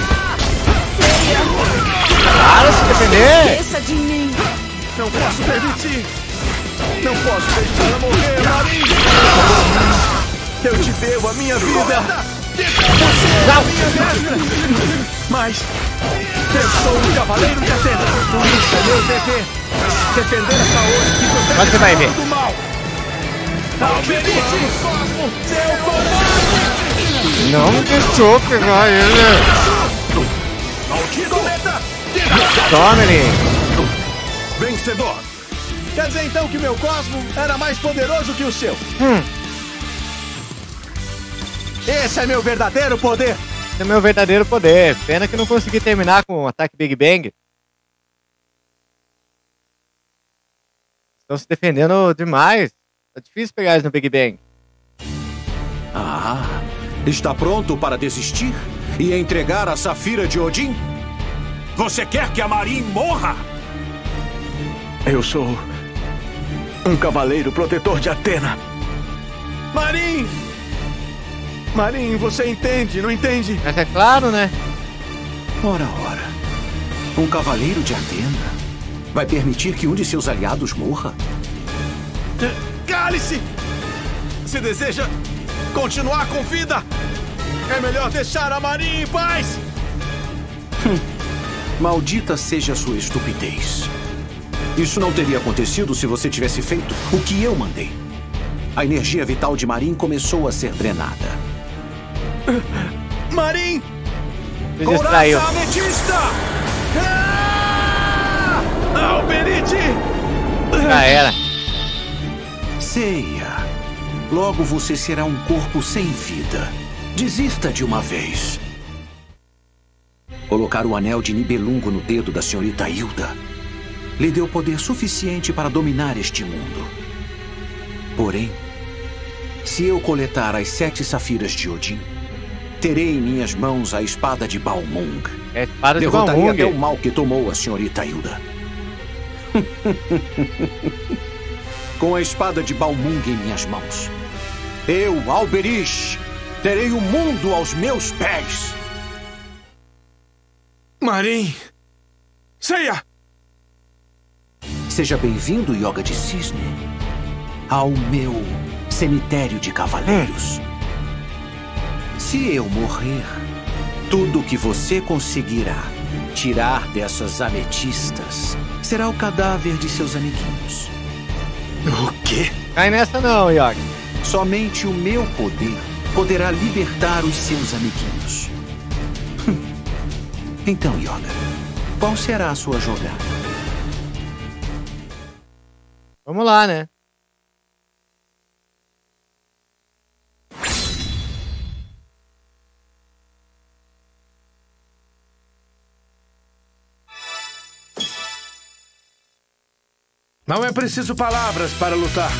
Para se defender! Esqueça de mim! Não posso permitir! Não posso deixar ela morrer, Marin! Eu te devo a minha vida! Você é a minha mestra! Mas eu sou um cavaleiro de Atena! Por isso é meu dever defender a saúde que protege Mas você vai ver. do mal! Alberich! Seu comando! Não deixou pegar ele! Maldito! Toma ele! Vencedor! Quer dizer então que meu cosmo era mais poderoso que o seu? Hum. Esse é meu verdadeiro poder! Esse é meu verdadeiro poder. Pena que não consegui terminar com o ataque Big Bang. Estão se defendendo demais. Tá difícil pegar eles no Big Bang. Ah, está pronto para desistir e entregar a Safira de Odin? Você quer que a Marin morra? Eu sou um cavaleiro protetor de Atena. Marin! Marin, você entende, não entende? Mas é claro, né? Ora, ora. Um cavaleiro de Atena vai permitir que um de seus aliados morra? Cale-se! Se deseja continuar com vida, é melhor deixar a Marin em paz! Maldita seja a sua estupidez. Isso não teria acontecido se você tivesse feito o que eu mandei. A energia vital de Marin começou a ser drenada. Marin! Se distraiu. Coraça ametista! Ah! Alberich! Já era. Seiya, logo você será um corpo sem vida. Desista de uma vez. Colocar o anel de Nibelungo no dedo da senhorita Hilda lhe deu poder suficiente para dominar este mundo. Porém, se eu coletar as sete safiras de Odin, terei em minhas mãos a espada de Balmung. É a espada de Derrotaria Balmung. até o mal que tomou a senhorita Hilda. Com a espada de Balmung em minhas mãos, eu, Alberish, terei o mundo aos meus pés. Marin! Seiya! Seja bem-vindo, Yoga de Cisne, ao meu cemitério de cavaleiros. Hum. Se eu morrer, tudo que você conseguirá tirar dessas ametistas será o cadáver de seus amiguinhos. O quê? Cai nessa não, Yoga. Somente o meu poder poderá libertar os seus amiguinhos. Então, Yoga, qual será a sua jogada? Vamos lá, né? Não é preciso palavras para lutar.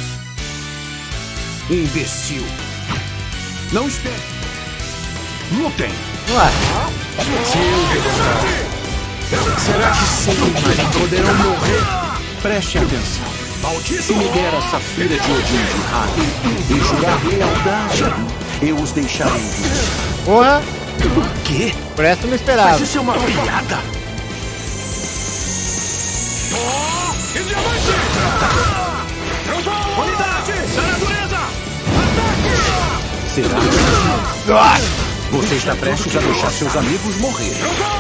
Imbecil. Não espere. Lutem. Vamos lá. Se eu derrotar, será que sim, Marin, poderão morrer? Preste atenção. Se me der a Safira de Odin de Hagen e jurar lealdade, eu os deixarei vivos. Porra! O quê? Por essa eu não esperava. Mas isso é uma piada. Oh, e diamante! Unidade da natureza! Ataque! Será? Você está prestes a deixar seus amigos morrer.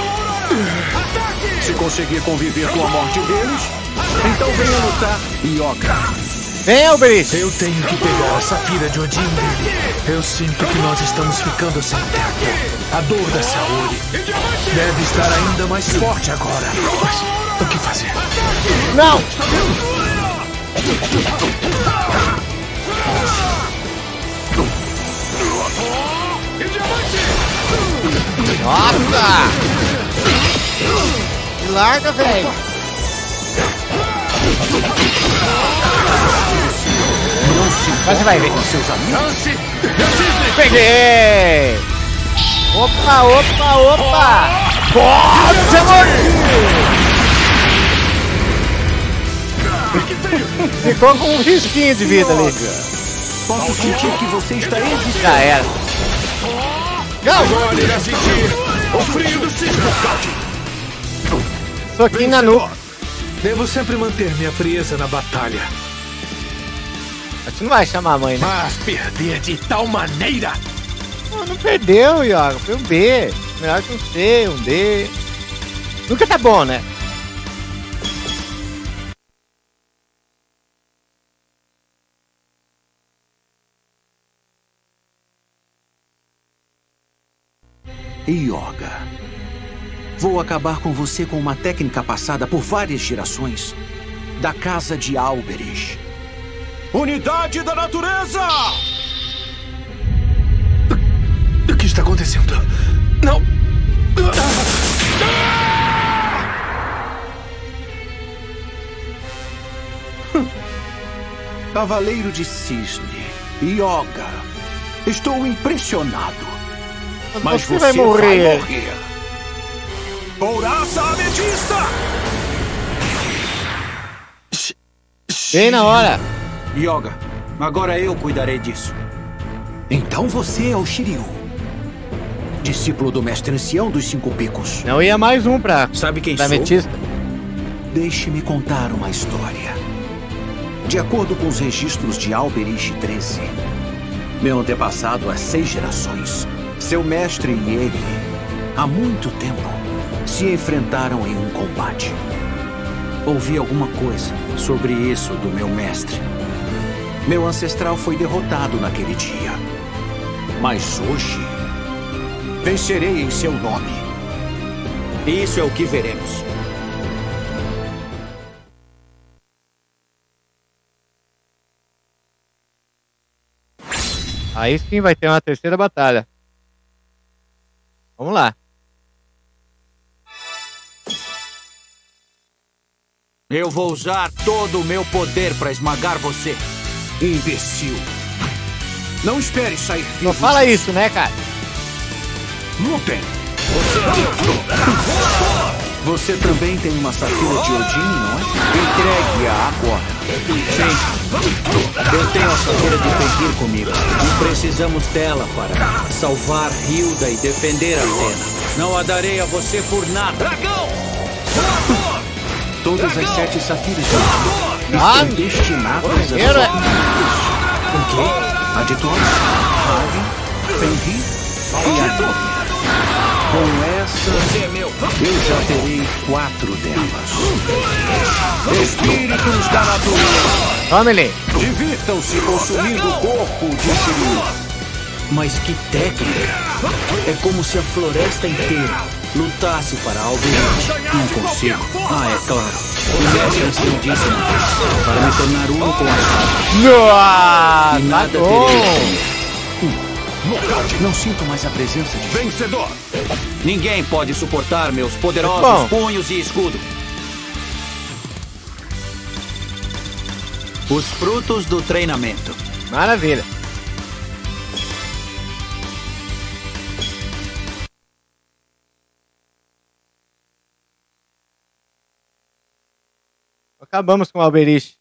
Se conseguir conviver com a morte deles, então venha lutar, Yoga. Vem, Alberish! Eu tenho que pegar a Safira de Odin dele. Eu sinto que nós estamos ficando sem tempo. A dor da Saori deve estar ainda mais forte agora. Mas o que fazer? Não! Nossa! Me larga, velho! Mas você vai ver. Peguei! Opa, opa, opa! Pode ser Ficou com um risquinho de vida ali. Posso sentir que você está existindo. Já era. Agora irá sentir o frio do cisne. Soquinho na nuca. Devo sempre manter minha frieza na batalha. Você não vai chamar a mãe, né? Mas perder de tal maneira? Não, não perdeu, Yoga. Foi um B. Melhor que um C, um D. Nunca tá bom, né? Yoga, vou acabar com você com uma técnica passada por várias gerações da casa de Alberish. Unidade da natureza! O que está acontecendo? Não! Cavaleiro de Cisne, Yoga, estou impressionado. Mas você, você vai morrer. vai morrer. Couraça ametista! Bem na hora. Yoga, agora eu cuidarei disso. Então você é o Shiryu, discípulo do mestre ancião dos Cinco Picos. Não ia mais um pra... Sabe quem pra sou? Ametista. Deixe-me contar uma história. De acordo com os registros de Alberish treze, meu antepassado há seis gerações, seu mestre e ele, há muito tempo, se enfrentaram em um combate. Ouvi alguma coisa sobre isso do meu mestre. Meu ancestral foi derrotado naquele dia. Mas hoje, vencerei em seu nome. Isso é o que veremos. Aí sim vai ter uma terceira batalha. Vamos lá. Eu vou usar todo o meu poder para esmagar você, imbecil. Não espere sair vivo. Não fala isso, né, cara? Lutem. Você também tem uma safira de Odin, não é? Entregue-a agora. Sim. Eu tenho a safira de Fenrir comigo. E precisamos dela para salvar Hilda e defender Athena. Não a darei a você por nada. Dragão! Todas as sete safiras de Odin estão destinadas a Primeiro é... O quê? A de Thor, Raven, Fenrir e Athena. Com essa, eu já terei quatro delas. Espíritos da natureza. Tome-lhe. Divirtam-se consumindo o corpo de Shiryu. Mas que técnica! É como se a floresta inteira lutasse para Alberich. Não consigo. Ah, é claro. O mestre ancião disse para me tornar uno com a espada. Nossa, E nada tá bom. terei. Não sinto mais a presença de Vencedor! Ninguém pode suportar meus poderosos Bom. punhos e escudo. Os frutos do treinamento. Maravilha. Acabamos com o Alberich.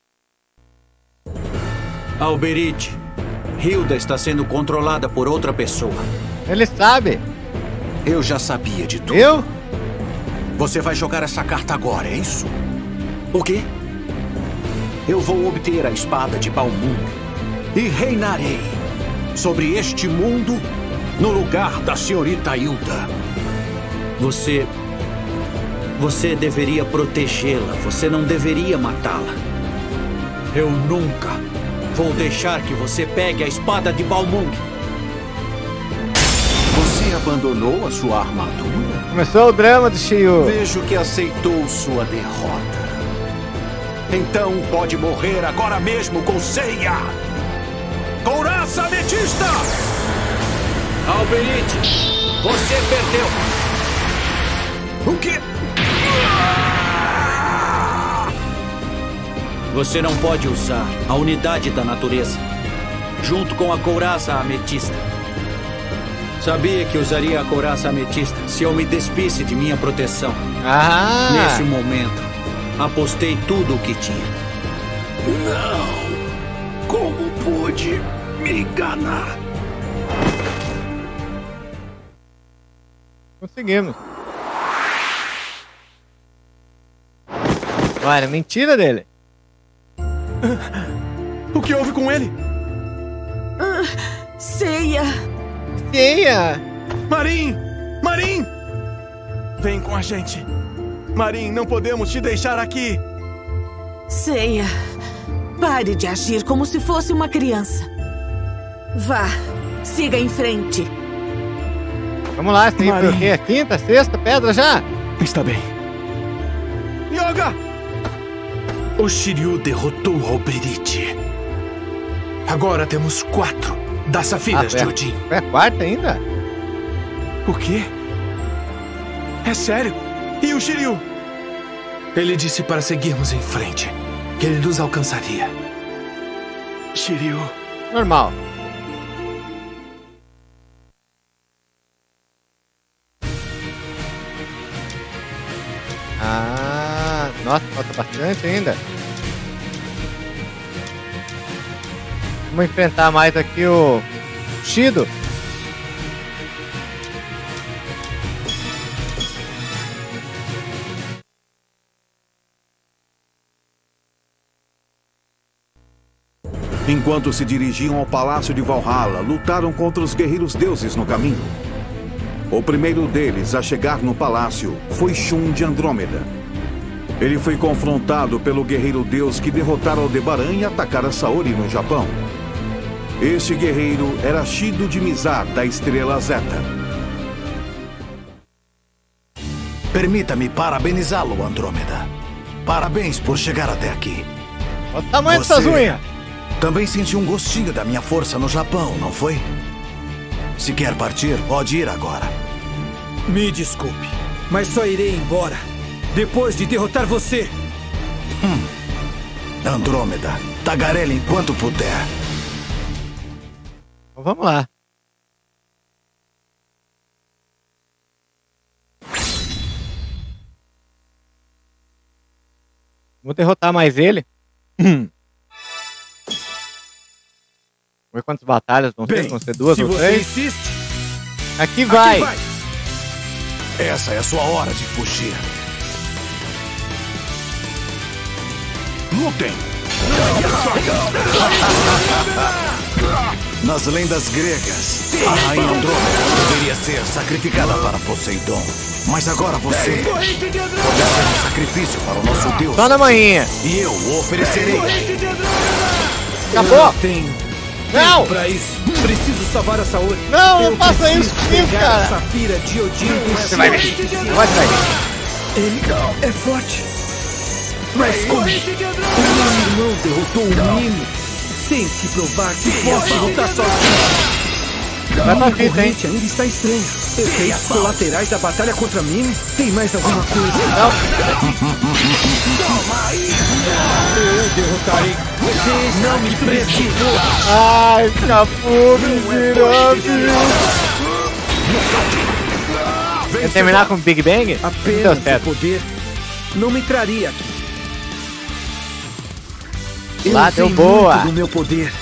Alberich, Hilda está sendo controlada por outra pessoa. Ele sabe. Eu já sabia de tudo. Eu? Você vai jogar essa carta agora, é isso? O quê? Eu vou obter a espada de Balmung e reinarei sobre este mundo no lugar da senhorita Hilda. Você... Você deveria protegê-la. Você não deveria matá-la. Eu nunca vou deixar que você pegue a espada de Balmung. Você abandonou a sua armadura? Começou o drama do Shiryu. Vejo que aceitou sua derrota. Então pode morrer agora mesmo com Seiya! Couraça Ametista! Alberich, você perdeu. O quê? Você não pode usar a unidade da natureza junto com a couraça ametista. Sabia que usaria a couraça ametista se eu me despisse de minha proteção. Ah. Nesse momento, apostei tudo o que tinha. Não! Como pude me enganar? Conseguimos. Olha, mentira dele. O que houve com ele? Ah, Seiya! Seiya! Marin! Marin! Vem com a gente. Marin, não podemos te deixar aqui. Seiya, pare de agir como se fosse uma criança. Vá, siga em frente. Vamos lá, tem por quê? Quinta, sexta, pedra já? Está bem. Yoga! O Shiryu derrotou Alberich. Agora temos quatro das safiras Ah, de é. Odin. É a quarta ainda? O quê? É sério? E o Shiryu? Ele disse para seguirmos em frente, que ele nos alcançaria. Shiryu. Normal. Ah, nossa, falta bastante ainda. Vamos enfrentar mais aqui o Shido. Enquanto se dirigiam ao Palácio de Valhalla, lutaram contra os guerreiros deuses no caminho. O primeiro deles a chegar no palácio foi Shun de Andrômeda. Ele foi confrontado pelo guerreiro deus que derrotara Aldebaran e atacara Saori no Japão. Este guerreiro era Shido de Mizar, da Estrela Zeta. Permita-me parabenizá-lo, Andrômeda. Parabéns por chegar até aqui. Olha o tamanho dessas unhas. Também sentiu um gostinho da minha força no Japão, não foi? Se quer partir, pode ir agora. Me desculpe, mas só irei embora depois de derrotar você. Hum. Andrômeda, tagarela enquanto puder. Então vamos lá. Vou derrotar mais ele. Vamos ver quantas batalhas vão Bem, ser. Vão ser duas se ou você três. insiste, Aqui vai. aqui vai. Essa é a sua hora de fugir. Lutem! Nas lendas gregas, a rainha Andrômeda deveria ser sacrificada para Poseidon. Mas agora você oferece um sacrifício para o nosso Deus. Só na manhinha. E eu o oferecerei. Acabou. Eu tenho Não! pra isso. Preciso salvar a Saori. Não, eu não faça preciso isso comigo, pegar cara. a Safira de Odin com Você vai ver. Vai, vai. Ele é forte. Mas como? O meu irmão derrotou o Mime. Tem que provar que posso lutar sozinho. Vai pra A fita, hein? corrente ainda está estranha. Efeitos colaterais da batalha contra Mime. Tem mais alguma coisa? Não. Eu derrotarei. Você não me precisou. Ai, Capu, miserável. Quer terminar com Big Bang? Deu Apenas certo. o poder não me traria aqui. Eu Lá sei deu boa. muito do meu poder.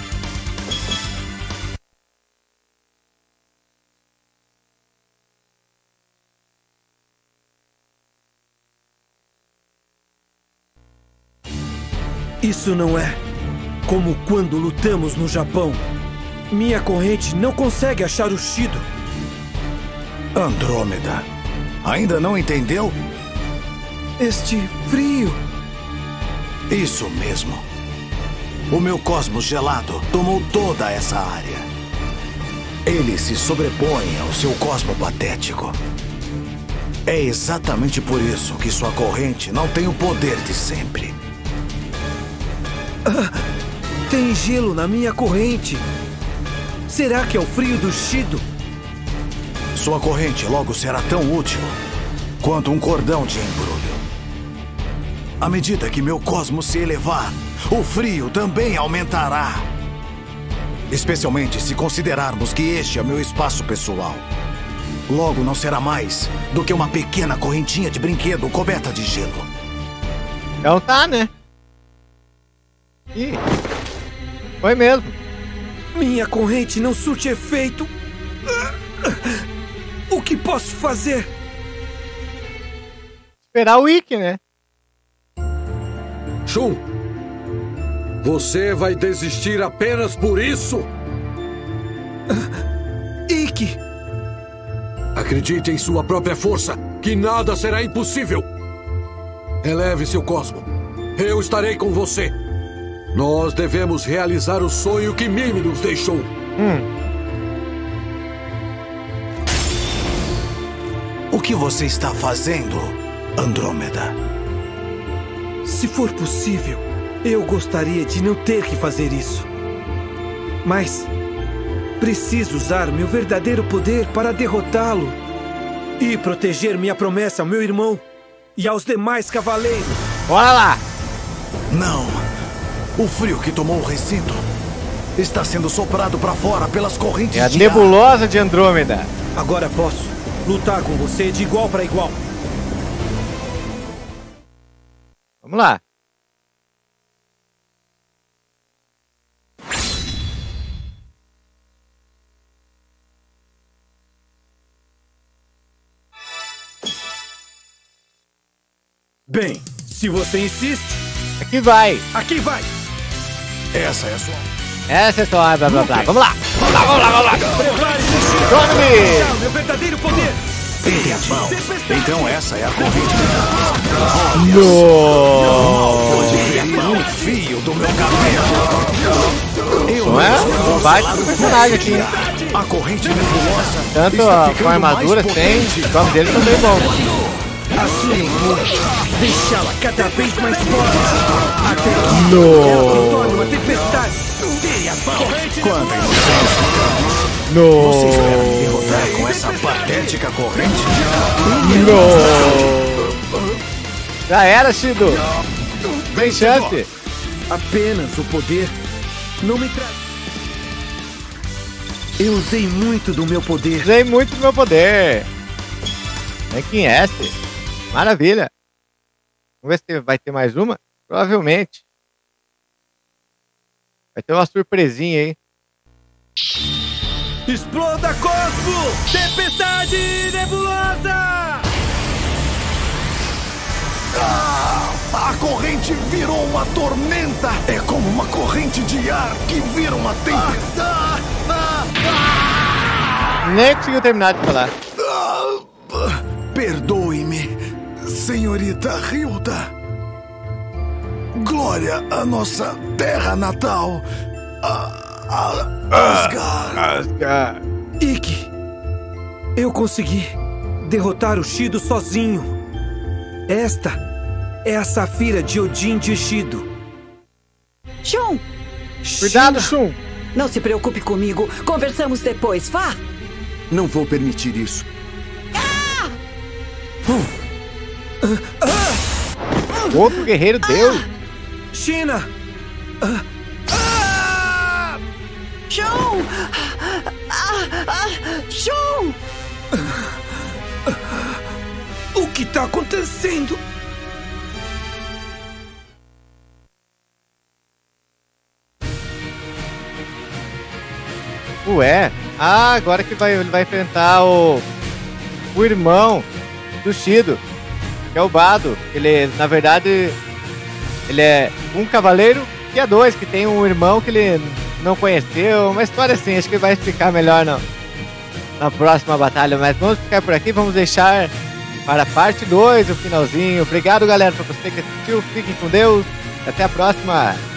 Isso não é como quando lutamos no Japão. Minha corrente não consegue achar o Shido. Andrômeda, ainda não entendeu? Este frio. Isso mesmo. O meu cosmos gelado tomou toda essa área. Ele se sobrepõe ao seu cosmo patético. É exatamente por isso que sua corrente não tem o poder de sempre. Ah, tem gelo na minha corrente. Será que é o frio do Shido? Sua corrente logo será tão útil quanto um cordão de embrulho. À medida que meu cosmos se elevar, o frio também aumentará. Especialmente se considerarmos que este é meu espaço pessoal. Logo não será mais do que uma pequena correntinha de brinquedo coberta de gelo. Então tá, né? Ih, foi mesmo. Minha corrente não surte efeito. O que posso fazer? Esperar o Ikki, né? Shun, você vai desistir apenas por isso? Ikki! Acredite em sua própria força, que nada será impossível. Eleve seu cosmo. Eu estarei com você. Nós devemos realizar o sonho que Mime nos deixou. Hum. O que você está fazendo, Andrômeda? Se for possível, eu gostaria de não ter que fazer isso. Mas preciso usar meu verdadeiro poder para derrotá-lo e proteger minha promessa ao meu irmão e aos demais cavaleiros. Bora lá! Não! O frio que tomou o recinto está sendo soprado para fora pelas correntes de É a ar. nebulosa de Andrômeda. Agora posso lutar com você de igual para igual. Vamos lá. Bem, se você insiste, aqui vai. Aqui vai. Essa é a sua. Essa é a sua. Blá, blá, blá. Vamos lá. Vamos lá, vamos lá, vamos lá. Prepare-se, Tome! meu verdadeiro poder. Entendi. Então essa é a corrente. Não! Pode ver um fio do meu cabelo. Eu Não é? Um baita personagem aqui. A corrente nebulosa. Tanto a, com a armadura tem, o nome dele também é bom. A sua energia, deixá-la cada vez mais forte. Até que No. ela se torne uma tempestade. Quanta inocência. No. Você espera me derrotar com essa patética corrente? No. Já era, Shido. Tem chance. Apenas o poder não me traz. Eu usei muito do meu poder. Usei muito do meu poder. Vem quem é esse? Maravilha. Vamos ver se vai ter mais uma. Provavelmente. Vai ter uma surpresinha aí. Exploda Cosmo! Tempestade nebulosa! Ah, a corrente virou uma tormenta. É como uma corrente de ar que vira uma tempestade. Ah, ah, ah, ah. Nem conseguiu terminar de falar. Ah, perdoe-me, senhorita Hilda. Glória à nossa terra natal. A, a Asgard. Asgard. Ikki, eu consegui derrotar o Shido sozinho. Esta é a Safira de Odin de Shido. Shun! Cuidado, Shun! Não se preocupe comigo. Conversamos depois, vá! Não vou permitir isso. Ah! Outro guerreiro deu! China! Ah! Ah! Shun! Ah! Ah! Shun! O que está acontecendo? Ué? Ah, agora que vai, ele vai enfrentar o, o irmão do Shido, que é o Bado. Ele, na verdade, ele é um cavaleiro e é dois, que tem um irmão que ele não conheceu. Uma história assim, acho que vai explicar melhor não, na próxima batalha. Mas vamos ficar por aqui, vamos deixar para a parte dois o finalzinho. Obrigado, galera, por você que assistiu. Fiquem com Deus. Até a próxima.